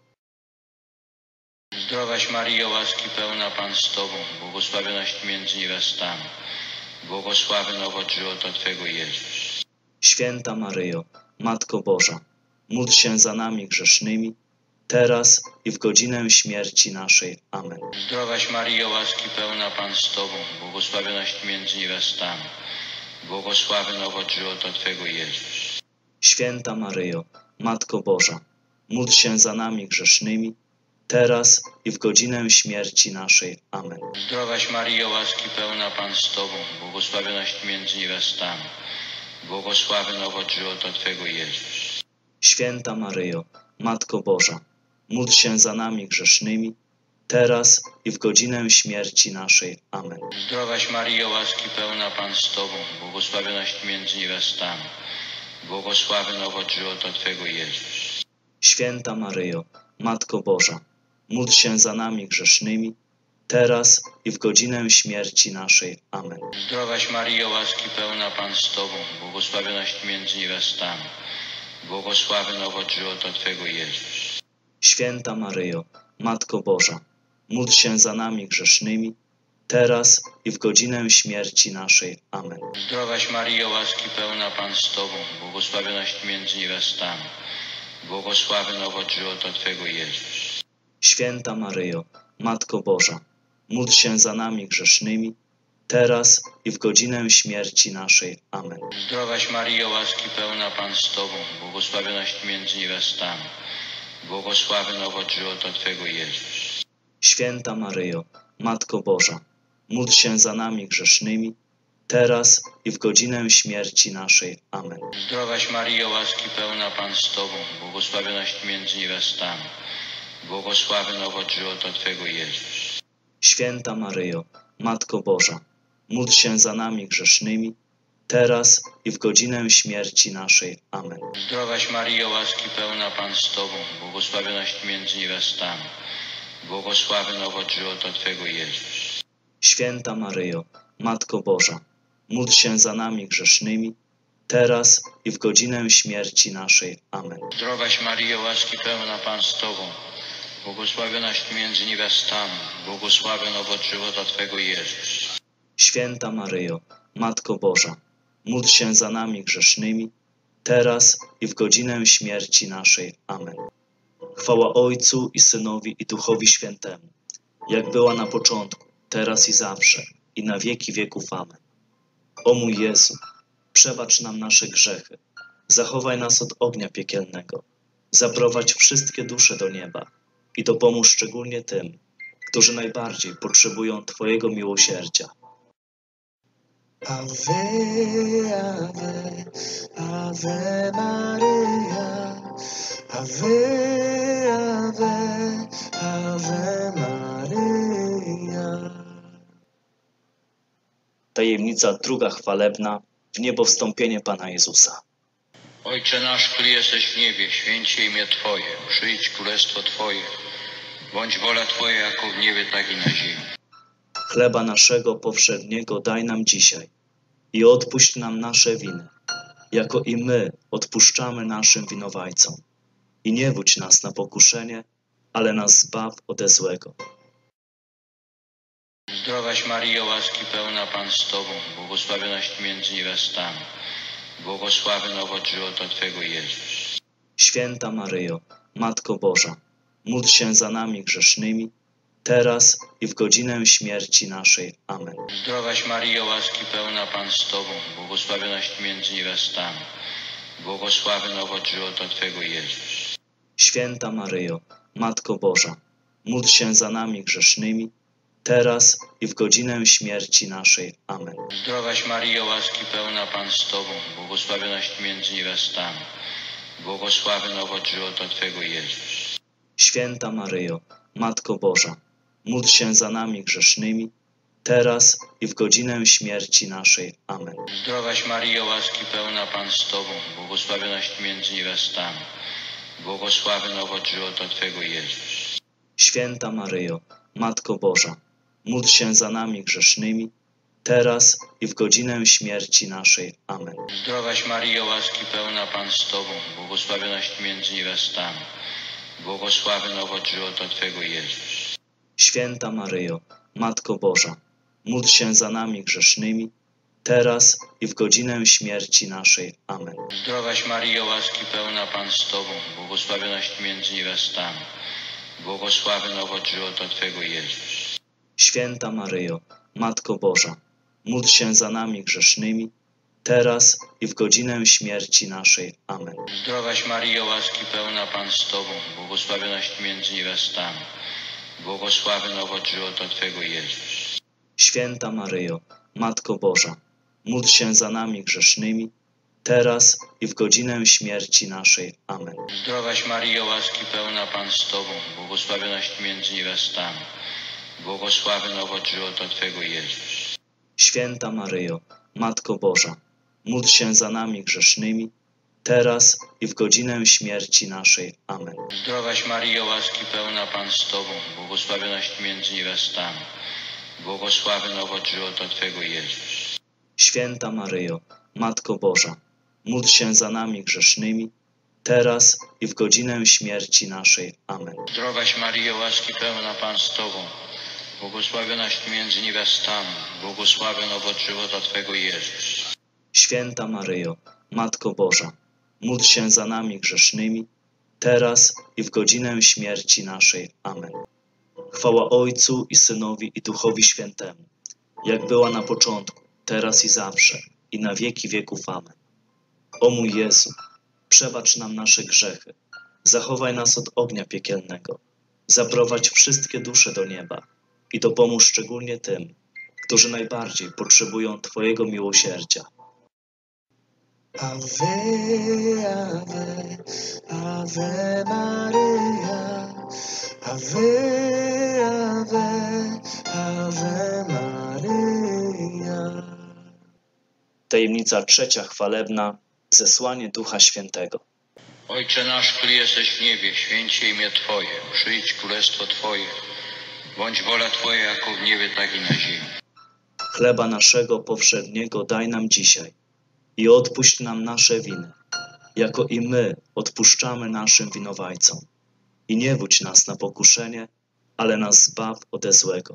Zdrowaś Maryjo, łaski pełna Pan z Tobą, błogosławionaś Ty między niewiastami, błogosławiony owoc żywota Twego Jezus. Święta Maryjo, Matko Boża, módl się za nami grzesznymi, teraz i w godzinę śmierci naszej. Amen. Zdrowaś Maryjo, łaski pełna Pan z Tobą, błogosławionaś Ty między niewiastami, błogosławiony owoc żywota Twego Jezus. Święta Maryjo, Matko Boża, módl się za nami grzesznymi, teraz i w godzinę śmierci naszej. Amen. Zdrowaś Maryjo, łaski pełna Pan z Tobą, błogosławionaś Ty między niewiastami, błogosławiony owoc żywota Twego Jezus. Święta Maryjo, Matko Boża, módl się za nami grzesznymi, teraz i w godzinę śmierci naszej. Amen. Zdrowaś Maryjo, łaski pełna Pan z Tobą, błogosławionaś Ty między niewiastami, błogosławiony owoc żywota Twego Jezus. Święta Maryjo, Matko Boża, módl się za nami grzesznymi, teraz i w godzinę śmierci naszej. Amen. Zdrowaś Maryjo, łaski pełna Pan z Tobą, błogosławionaś Ty między niewiastami, błogosławiony owoc żywota Twego Jezus. Święta Maryjo, Matko Boża, módl się za nami grzesznymi, teraz i w godzinę śmierci naszej. Amen. Zdrowaś Maryjo, łaski pełna Pan z Tobą, błogosławionaś Ty między niewiastami, błogosławiony owoc żywota Twego Jezus. Święta Maryjo, Matko Boża, módl się za nami grzesznymi, teraz i w godzinę śmierci naszej. Amen. Zdrowaś Maryjo, łaski pełna Pan z Tobą, błogosławionaś Ty między niewiastami, błogosławiony owoc żywota Twego Jezus. Święta Maryjo, Matko Boża, módl się za nami grzesznymi, teraz i w godzinę śmierci naszej. Amen. Zdrowaś Maryjo, łaski pełna Pan z Tobą, błogosławionaś Ty między niewiastami, błogosławiony owoc żywota Twego Jezus. Święta Maryjo, Matko Boża, módl się za nami grzesznymi, teraz i w godzinę śmierci naszej. Amen. Zdrowaś Maryjo, łaski pełna Pan z Tobą, błogosławionaś Ty między niewiastami, błogosławiony owoc żywota Twego Jezus. Święta Maryjo, Matko Boża, módl się za nami grzesznymi, teraz i w godzinę śmierci naszej. Amen. Zdrowaś Maryjo, łaski pełna Pan z Tobą, błogosławionaś Ty między niewiastami, błogosławiony owoc żywota Twego Jezus. Święta Maryjo, Matko Boża, módl się za nami grzesznymi, teraz i w godzinę śmierci naszej. Amen. Chwała Ojcu i Synowi i Duchowi Świętemu, jak była na początku, teraz i zawsze, i na wieki wieków. Amen. O mój Jezu, przebacz nam nasze grzechy, zachowaj nas od ognia piekielnego, zaprowadź wszystkie dusze do nieba i dopomóż szczególnie tym, którzy najbardziej potrzebują Twojego miłosierdzia. Ave, Ave, Ave Maria, Ave, Ave, Ave Maria. Tajemnica druga chwalebna, w niebo wstąpienie Pana Jezusa. Ojcze nasz, który jesteś w niebie, święć się imię Twoje, przyjdź królestwo Twoje, bądź wola Twoja jako w niebie, tak i na ziemi. Chleba naszego powszedniego daj nam dzisiaj i odpuść nam nasze winy, jako i my odpuszczamy naszym winowajcom. I nie wódź nas na pokuszenie, ale nas zbaw ode złego. Zdrowaś Maryjo, łaski pełna Pan z Tobą, błogosławionaś Ty między niewiastami, błogosławiony owoc żywota Twego Jezus. Święta Maryjo, Matko Boża, módl się za nami grzesznymi, teraz i w godzinę śmierci naszej. Amen. Zdrowaś Maryjo, łaski pełna Pan z Tobą, błogosławionaś Ty między niewiastami, błogosławiony owoc żywota Twego Jezus. Święta Maryjo, Matko Boża, módl się za nami grzesznymi, teraz i w godzinę śmierci naszej. Amen. Zdrowaś Maryjo, łaski pełna Pan z Tobą, błogosławionaś Ty między niewiastami, błogosławiony owoc żywota Twego Jezus. Święta Maryjo, Matko Boża, módl się za nami grzesznymi, teraz i w godzinę śmierci naszej. Amen. Zdrowaś Maryjo, łaski pełna Pan z Tobą, błogosławionaś Ty między niewiastami, błogosławiony owoc żywota Twego Jezus. Święta Maryjo, Matko Boża, módl się za nami grzesznymi, teraz i w godzinę śmierci naszej. Amen. Zdrowaś Maryjo, łaski pełna Pan z Tobą, błogosławionaś Ty między niewiastami, błogosławiony owoc żywota Twego Jezus. Święta Maryjo, Matko Boża, módl się za nami grzesznymi, teraz i w godzinę śmierci naszej. Amen. Zdrowaś Maryjo, łaski pełna Pan z Tobą, błogosławionaś Ty między niewiastami, błogosławiony owoc żywota Twego Jezus. Święta Maryjo, Matko Boża, módl się za nami grzesznymi, teraz i w godzinę śmierci naszej. Amen. Zdrowaś Maryjo, łaski pełna Pan z Tobą, błogosławionaś Ty między niewiastami, błogosławiony owoc żywota Twego Jezus. Święta Maryjo, Matko Boża, módl się za nami grzesznymi, teraz i w godzinę śmierci naszej. Amen. Zdrowaś Maryjo, łaski pełna Pan z Tobą, błogosławionaś Ty między niewiastami, błogosławiony owoc żywota Twego Jezus. Święta Maryjo, Matko Boża, módl się za nami grzesznymi, teraz i w godzinę śmierci naszej. Amen. Zdrowaś Maryjo, łaski pełna Pan z Tobą, błogosławionaś Ty między niewiastami, błogosławiony owoc żywota Twego Jezus. Święta Maryjo, Matko Boża, módl się za nami grzesznymi, teraz i w godzinę śmierci naszej. Amen. Zdrowaś Maryjo, łaski pełna Pan z Tobą, błogosławionaś Ty między niewiastami, błogosławiony owoc żywota Twego Jezus. Święta Maryjo, Matko Boża, módl się za nami grzesznymi, teraz i w godzinę śmierci naszej. Amen. Chwała Ojcu i Synowi i Duchowi Świętemu, jak była na początku, teraz i zawsze, i na wieki wieków. Amen. O mój Jezu, przebacz nam nasze grzechy, zachowaj nas od ognia piekielnego, zaprowadź wszystkie dusze do nieba i dopomóż szczególnie tym, którzy najbardziej potrzebują Twojego miłosierdzia. Ave, Ave, Ave Maria, Ave, Ave, Ave Maria. Tajemnica trzecia chwalebna, zesłanie Ducha Świętego. Ojcze nasz, który jesteś w niebie, święć się imię Twoje, przyjdź królestwo Twoje, bądź wola Twoja jako w niebie, tak i na ziemi. Chleba naszego powszedniego daj nam dzisiaj i odpuść nam nasze winy, jako i my odpuszczamy naszym winowajcom. I nie wódź nas na pokuszenie, ale nas zbaw ode złego.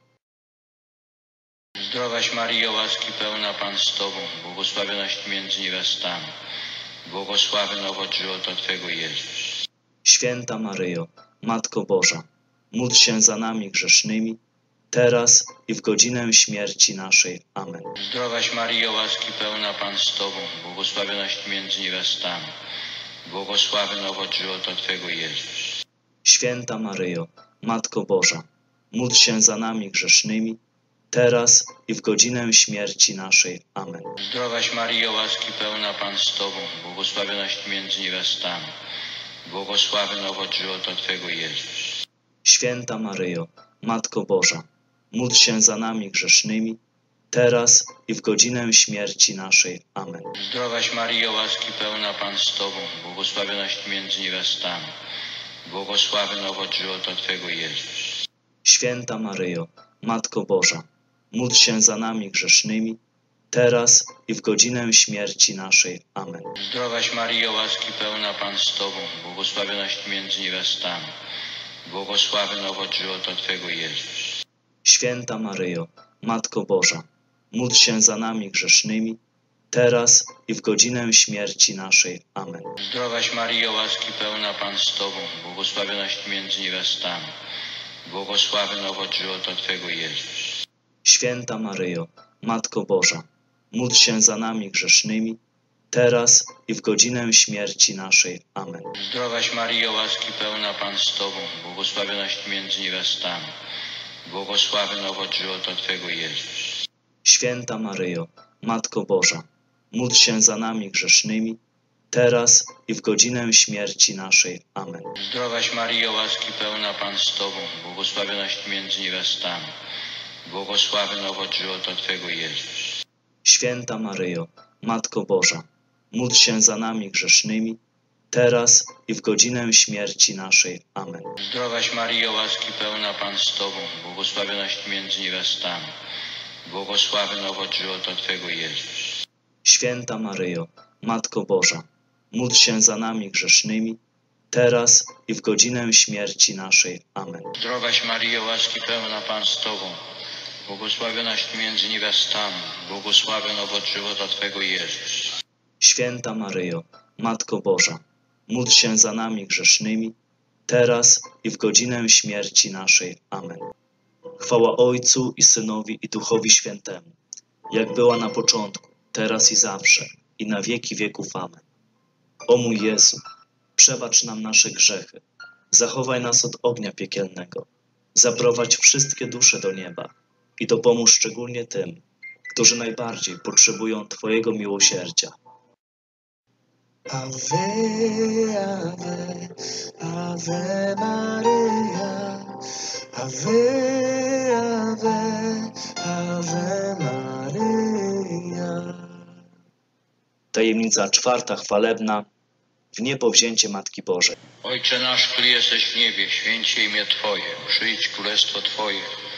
Zdrowaś Maryjo, łaski pełna Pan z Tobą, błogosławionaś Ty między niewiastami, błogosławiony owoc żywota Twego Jezus. Święta Maryjo, Matko Boża, módl się za nami grzesznymi, teraz i w godzinę śmierci naszej. Amen. Zdrowaś Maryjo, łaski pełna Pan z Tobą, błogosławionaś Ty między niewiastami, błogosławiony owoc żywota Twego Jezus. Święta Maryjo, Matko Boża, módl się za nami grzesznymi, teraz i w godzinę śmierci naszej. Amen. Zdrowaś Maryjo, łaski pełna Pan z Tobą, błogosławionaś Ty między niewiastami, błogosławiony owoc żywota Twego Jezus. Święta Maryjo, Matko Boża, módl się za nami grzesznymi, teraz i w godzinę śmierci naszej. Amen. Zdrowaś Maryjo, łaski pełna Pan z Tobą, błogosławionaś Ty między niewiastami, błogosławiony owoc żywota Twego Jezus. Święta Maryjo, Matko Boża, módl się za nami grzesznymi, teraz i w godzinę śmierci naszej. Amen. Zdrowaś Maryjo, łaski pełna Pan z Tobą, błogosławionaś Ty między niewiastami, błogosławiony owoc żywota Twego Jezus. Święta Maryjo, Matko Boża, módl się za nami grzesznymi, teraz i w godzinę śmierci naszej. Amen. Zdrowaś Maryjo, łaski pełna Pan z Tobą, błogosławionaś Ty między niewiastami, błogosławiony owoc żywota Twego Jezus. Święta Maryjo, Matko Boża, módl się za nami grzesznymi, teraz i w godzinę śmierci naszej. Amen. Zdrowaś Maryjo, łaski pełna Pan z Tobą, błogosławionaś Ty między niewiastami, błogosławiony owoc żywota Twego Jezus. Święta Maryjo, Matko Boża, módl się za nami grzesznymi, teraz i w godzinę śmierci naszej. Amen. Zdrowaś Maryjo, łaski pełna Pan z Tobą, błogosławionaś Ty między niewiastami, błogosławiony owoc żywota Twego Jezus. Święta Maryjo, Matko Boża, módl się za nami grzesznymi, teraz i w godzinę śmierci naszej. Amen. Zdrowaś Maryjo, łaski pełna Pan z Tobą, błogosławionaś Ty między niewiastami, błogosławiony owoc żywota Twego Jezus. Święta Maryjo, Matko Boża, módl się za nami grzesznymi, teraz i w godzinę śmierci naszej. Amen. Zdrowaś Maryjo, łaski pełna Pan z Tobą, błogosławionaś Ty między niewiastami, błogosławiony owoc żywota Twego Jezus. Święta Maryjo, Matko Boża, módl się za nami grzesznymi, teraz i w godzinę śmierci naszej. Amen. Chwała Ojcu i Synowi i Duchowi Świętemu, jak była na początku, teraz i zawsze, i na wieki wieków. Amen. O mój Jezu, przebacz nam nasze grzechy, zachowaj nas od ognia piekielnego, zaprowadź wszystkie dusze do nieba i dopomóż szczególnie tym, którzy najbardziej potrzebują Twojego miłosierdzia. Ave, Ave, Ave Maria, Ave, Ave, Ave Maria. Tajemnica czwarta chwalebna, w niebo wzięcie Matki Bożej. Ojcze nasz, który jesteś w niebie, święć się imię Twoje, przyjdź królestwo Twoje,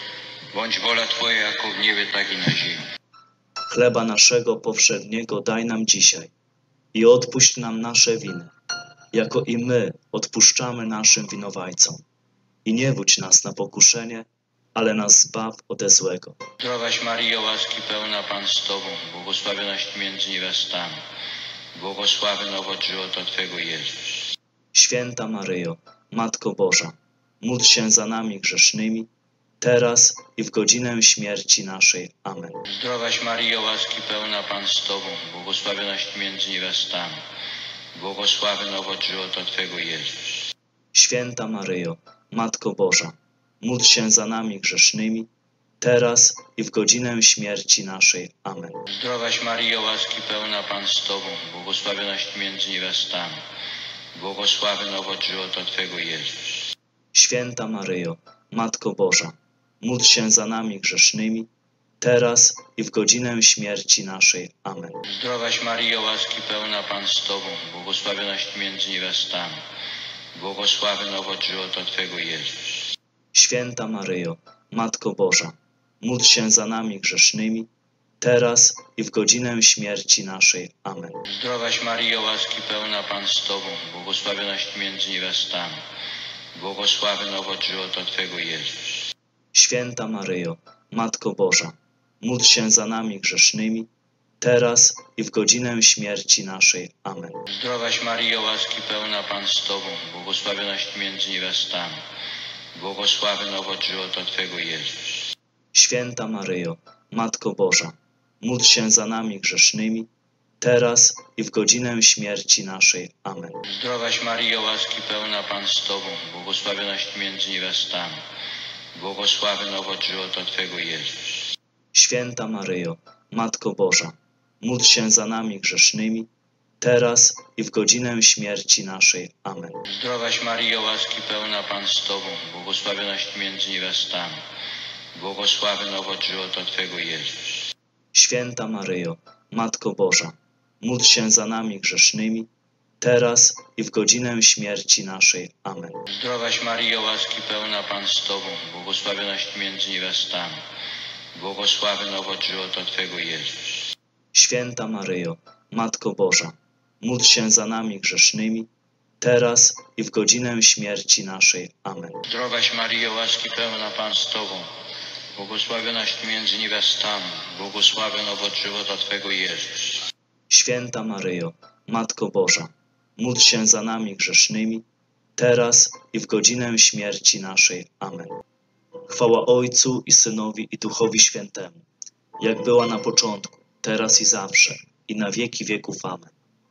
bądź wola Twoja jako w niebie, tak i na ziemi. Chleba naszego powszedniego daj nam dzisiaj i odpuść nam nasze winy, jako i my odpuszczamy naszym winowajcom. I nie wódź nas na pokuszenie, ale nas zbaw ode złego. Zdrowaś Maryjo, łaski pełna Pan z Tobą, błogosławionaś Ty między niewiastami, błogosławiony owoc żywota Twego Jezus. Święta Maryjo, Matko Boża, módl się za nami grzesznymi, teraz i w godzinę śmierci naszej. Amen. Zdrowaś Maryjo, łaski pełna Pan z Tobą, błogosławionaś Ty między niewiastami, błogosławiony owoc żywota Twego Jezus. Święta Maryjo, Matko Boża, módl się za nami grzesznymi, teraz i w godzinę śmierci naszej. Amen. Zdrowaś Maryjo, łaski pełna Pan z Tobą, błogosławionaś Ty między niewiastami, błogosławiony owoc żywota Twego Jezus. Święta Maryjo, Matko Boża, módl się za nami grzesznymi, teraz i w godzinę śmierci naszej. Amen. Zdrowaś Maryjo, łaski pełna Pan z Tobą, błogosławionaś Ty między niewiastami, błogosławiony owoc żywota Twego Jezus. Święta Maryjo, Matko Boża, módl się za nami grzesznymi, teraz i w godzinę śmierci naszej. Amen. Zdrowaś Maryjo, łaski pełna Pan z Tobą, błogosławionaś Ty między niewiastami, błogosławiony owoc żywota Twego Jezus. Święta Maryjo, Matko Boża, módl się za nami grzesznymi, teraz i w godzinę śmierci naszej. Amen. Zdrowaś Maryjo, łaski pełna Pan z Tobą, błogosławionaś Ty między niewiastami, błogosławiony owoc żywota Twego Jezus. Święta Maryjo, Matko Boża, módl się za nami grzesznymi, teraz i w godzinę śmierci naszej. Amen. Zdrowaś Maryjo, łaski pełna Pan z Tobą, błogosławionaś Ty między niewiastami, błogosławiony owoc żywota Twego Jezus. Święta Maryjo, Matko Boża, módl się za nami grzesznymi, teraz i w godzinę śmierci naszej. Amen. Zdrowaś Maryjo, łaski pełna Pan z Tobą, błogosławionaś Ty między niewiastami, błogosławiony owoc żywota Twego Jezus. Święta Maryjo, Matko Boża, módl się za nami grzesznymi, teraz i w godzinę śmierci naszej. Amen. Zdrowaś Maryjo, łaski pełna Pan z Tobą, błogosławionaś Ty między niewiastami, błogosławiony owoc żywota Twego Jezus. Święta Maryjo, Matko Boża, módl się za nami grzesznymi, teraz i w godzinę śmierci naszej. Amen. Zdrowaś Maryjo, łaski pełna Pan z Tobą, błogosławionaś Ty między niewiastami, błogosławiony owoc żywota Twego Jezus. Święta Maryjo, Matko Boża, módl się za nami grzesznymi, teraz i w godzinę śmierci naszej. Amen. Chwała Ojcu i Synowi i Duchowi Świętemu, jak była na początku, teraz i zawsze, i na wieki wieków. Amen.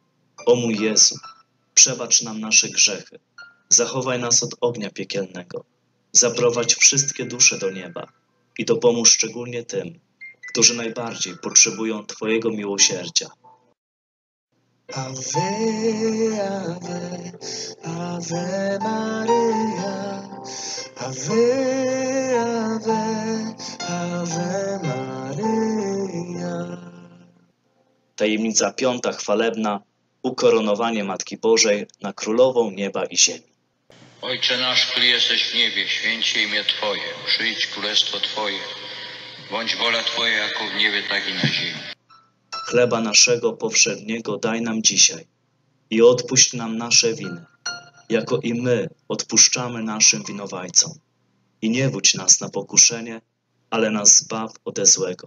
O mój Jezu, przebacz nam nasze grzechy, zachowaj nas od ognia piekielnego, zaprowadź wszystkie dusze do nieba i dopomóż szczególnie tym, którzy najbardziej potrzebują Twojego miłosierdzia. Ave, Ave, Ave Maria, Ave, Ave, Ave Maria. Tajemnica piąta chwalebna, ukoronowanie Matki Bożej na Królową nieba i ziemi. Ojcze nasz, który jesteś w niebie, święć się imię Twoje, przyjdź królestwo Twoje, Bądź wola Twoja jako w niebie, tak i na ziemi. Chleba naszego powszedniego daj nam dzisiaj i odpuść nam nasze winy, jako i my odpuszczamy naszym winowajcom. I nie wódź nas na pokuszenie, ale nas zbaw ode złego.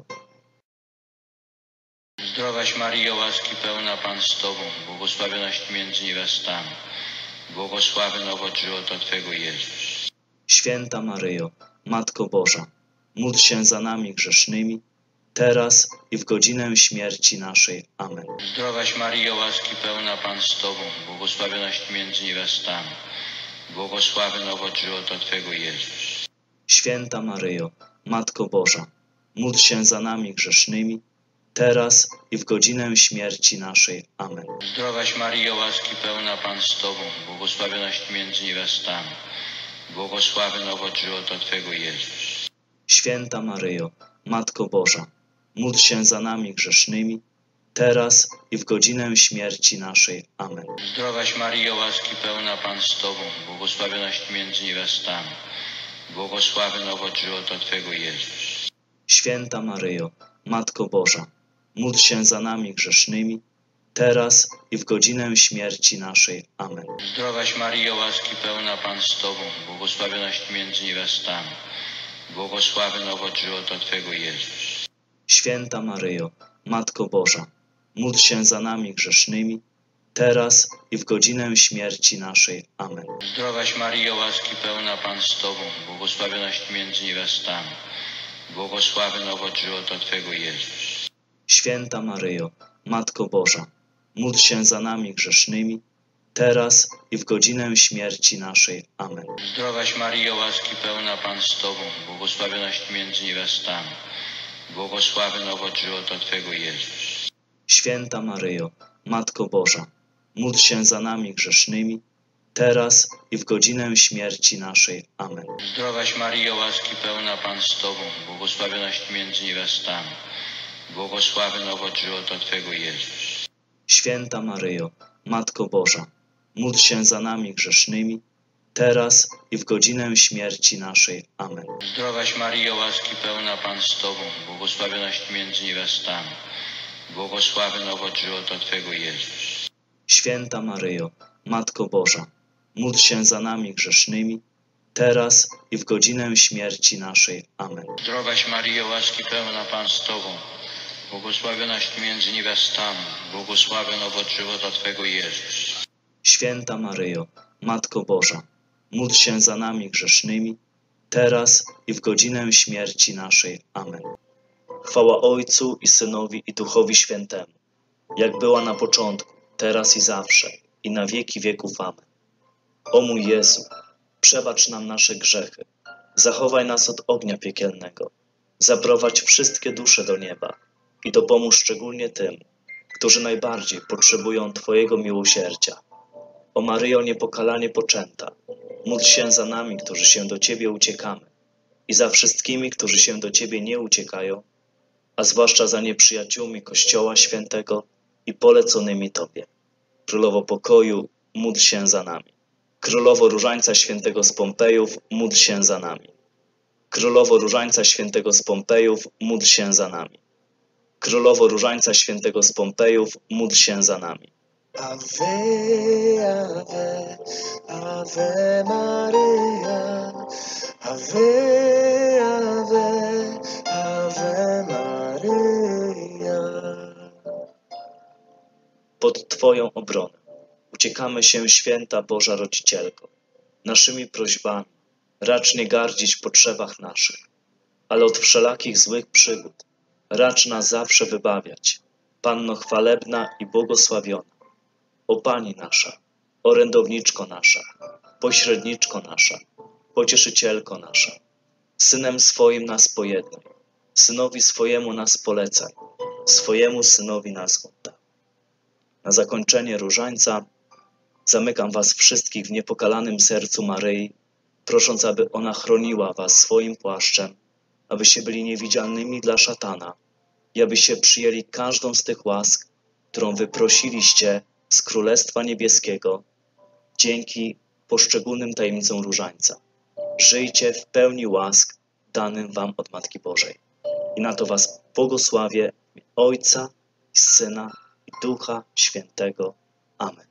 Zdrowaś Maryjo, łaski pełna, Pan z Tobą, błogosławionaś Ty między niewiastami. Błogosławiony owoc żywota Twego, Jezus. Święta Maryjo, Matko Boża, módl się za nami grzesznymi, teraz i w godzinę śmierci naszej. Amen. Zdrowaś Maryjo, łaski pełna, Pan z Tobą, błogosławionaś Ty między niewiastami. Błogosławiony owoc żywota Twego, Jezus. Święta Maryjo, Matko Boża, módl się za nami grzesznymi, teraz i w godzinę śmierci naszej. Amen. Zdrowaś Maryjo, łaski pełna, Pan z Tobą, błogosławionaś Ty między niewiastami. Błogosławiony owoc żywota Twego, Jezus. Święta Maryjo, Matko Boża, módl się za nami grzesznymi, teraz i w godzinę śmierci naszej. Amen. Zdrowaś Maryjo, łaski pełna, Pan z Tobą, błogosławionaś Ty między niewiastami. Błogosławiony owoc żywota Twego, Jezus. Święta Maryjo, Matko Boża, módl się za nami grzesznymi, teraz i w godzinę śmierci naszej. Amen. Zdrowaś Maryjo, łaski pełna, Pan z Tobą, błogosławionaś Ty między niewiastami. Błogosławiony owoc żywota Twego, Jezus. Święta Maryjo, Matko Boża, módl się za nami grzesznymi, teraz i w godzinę śmierci naszej. Amen. Zdrowaś Maryjo, łaski pełna, Pan z Tobą, błogosławionaś Ty między niewiastami. Błogosławiony owoc żywota Twego, Jezus. Święta Maryjo, Matko Boża, módl się za nami grzesznymi, teraz i w godzinę śmierci naszej. Amen. Zdrowaś Maryjo, łaski pełna, Pan z Tobą, błogosławionaś Ty między niewiastami. Błogosławiony owoc żywota Twego, Jezus. Święta Maryjo, Matko Boża, módl się za nami grzesznymi, teraz i w godzinę śmierci naszej. Amen. Zdrowaś Maryjo, łaski pełna, Pan z Tobą, błogosławionaś Ty między niewiastami. Błogosławiony owoc żywota Twego, Jezus. Święta Maryjo, Matko Boża, módl się za nami grzesznymi, teraz i w godzinę śmierci naszej. Amen. Zdrowaś Maryjo, łaski pełna, Pan z Tobą, błogosławionaś Ty między niewiastami. Błogosławiony owoc żywota Twego, Jezus. Święta Maryjo, Matko Boża, módl się za nami grzesznymi, teraz i w godzinę śmierci naszej. Amen. Zdrowaś Maryjo, łaski pełna, Pan z Tobą, błogosławionaś Ty między niewiastami. Błogosławiony owoc żywota Twego, Jezus. Święta Maryjo, Matko Boża, módl się za nami grzesznymi, teraz i w godzinę śmierci naszej. Amen. Chwała Ojcu i Synowi i Duchowi Świętemu, jak była na początku, teraz i zawsze, i na wieki wieków. Amen. O mój Jezu, przebacz nam nasze grzechy, zachowaj nas od ognia piekielnego, zaprowadź wszystkie dusze do nieba i dopomóż szczególnie tym, którzy najbardziej potrzebują Twojego miłosierdzia. O Maryjo niepokalanie poczęta, módl się za nami, którzy się do Ciebie uciekamy, i za wszystkimi, którzy się do Ciebie nie uciekają, a zwłaszcza za nieprzyjaciółmi Kościoła Świętego i poleconymi Tobie. Królowo pokoju, módl się za nami. Królowo Różańca Świętego z Pompejów, módl się za nami. Królowo Różańca Świętego z Pompejów, módl się za nami. Królowo Różańca Świętego z Pompejów, módl się za nami. Ave, Ave, Ave Maria, Ave, Ave, Ave Maria. Pod Twoją obronę uciekamy się, Święta Boża Rodzicielko. Naszymi prośbami racz nie gardzić w potrzebach naszych, ale od wszelakich złych przygód racz nas zawsze wybawiać. Panno chwalebna i błogosławiona, o Pani nasza, orędowniczko nasza, pośredniczko nasza, pocieszycielko nasza, Synem swoim nas pojednaj, Synowi swojemu nas polecaj, swojemu Synowi nas oddaj. Na zakończenie różańca zamykam was wszystkich w niepokalanym sercu Maryi, prosząc, aby ona chroniła was swoim płaszczem, abyście byli niewidzialnymi dla szatana i abyście przyjęli każdą z tych łask, którą wyprosiliście z Królestwa Niebieskiego dzięki poszczególnym tajemnicom różańca. Żyjcie w pełni łask danym wam od Matki Bożej. I na to was błogosławię, Ojca, i Syna, i Ducha Świętego. Amen.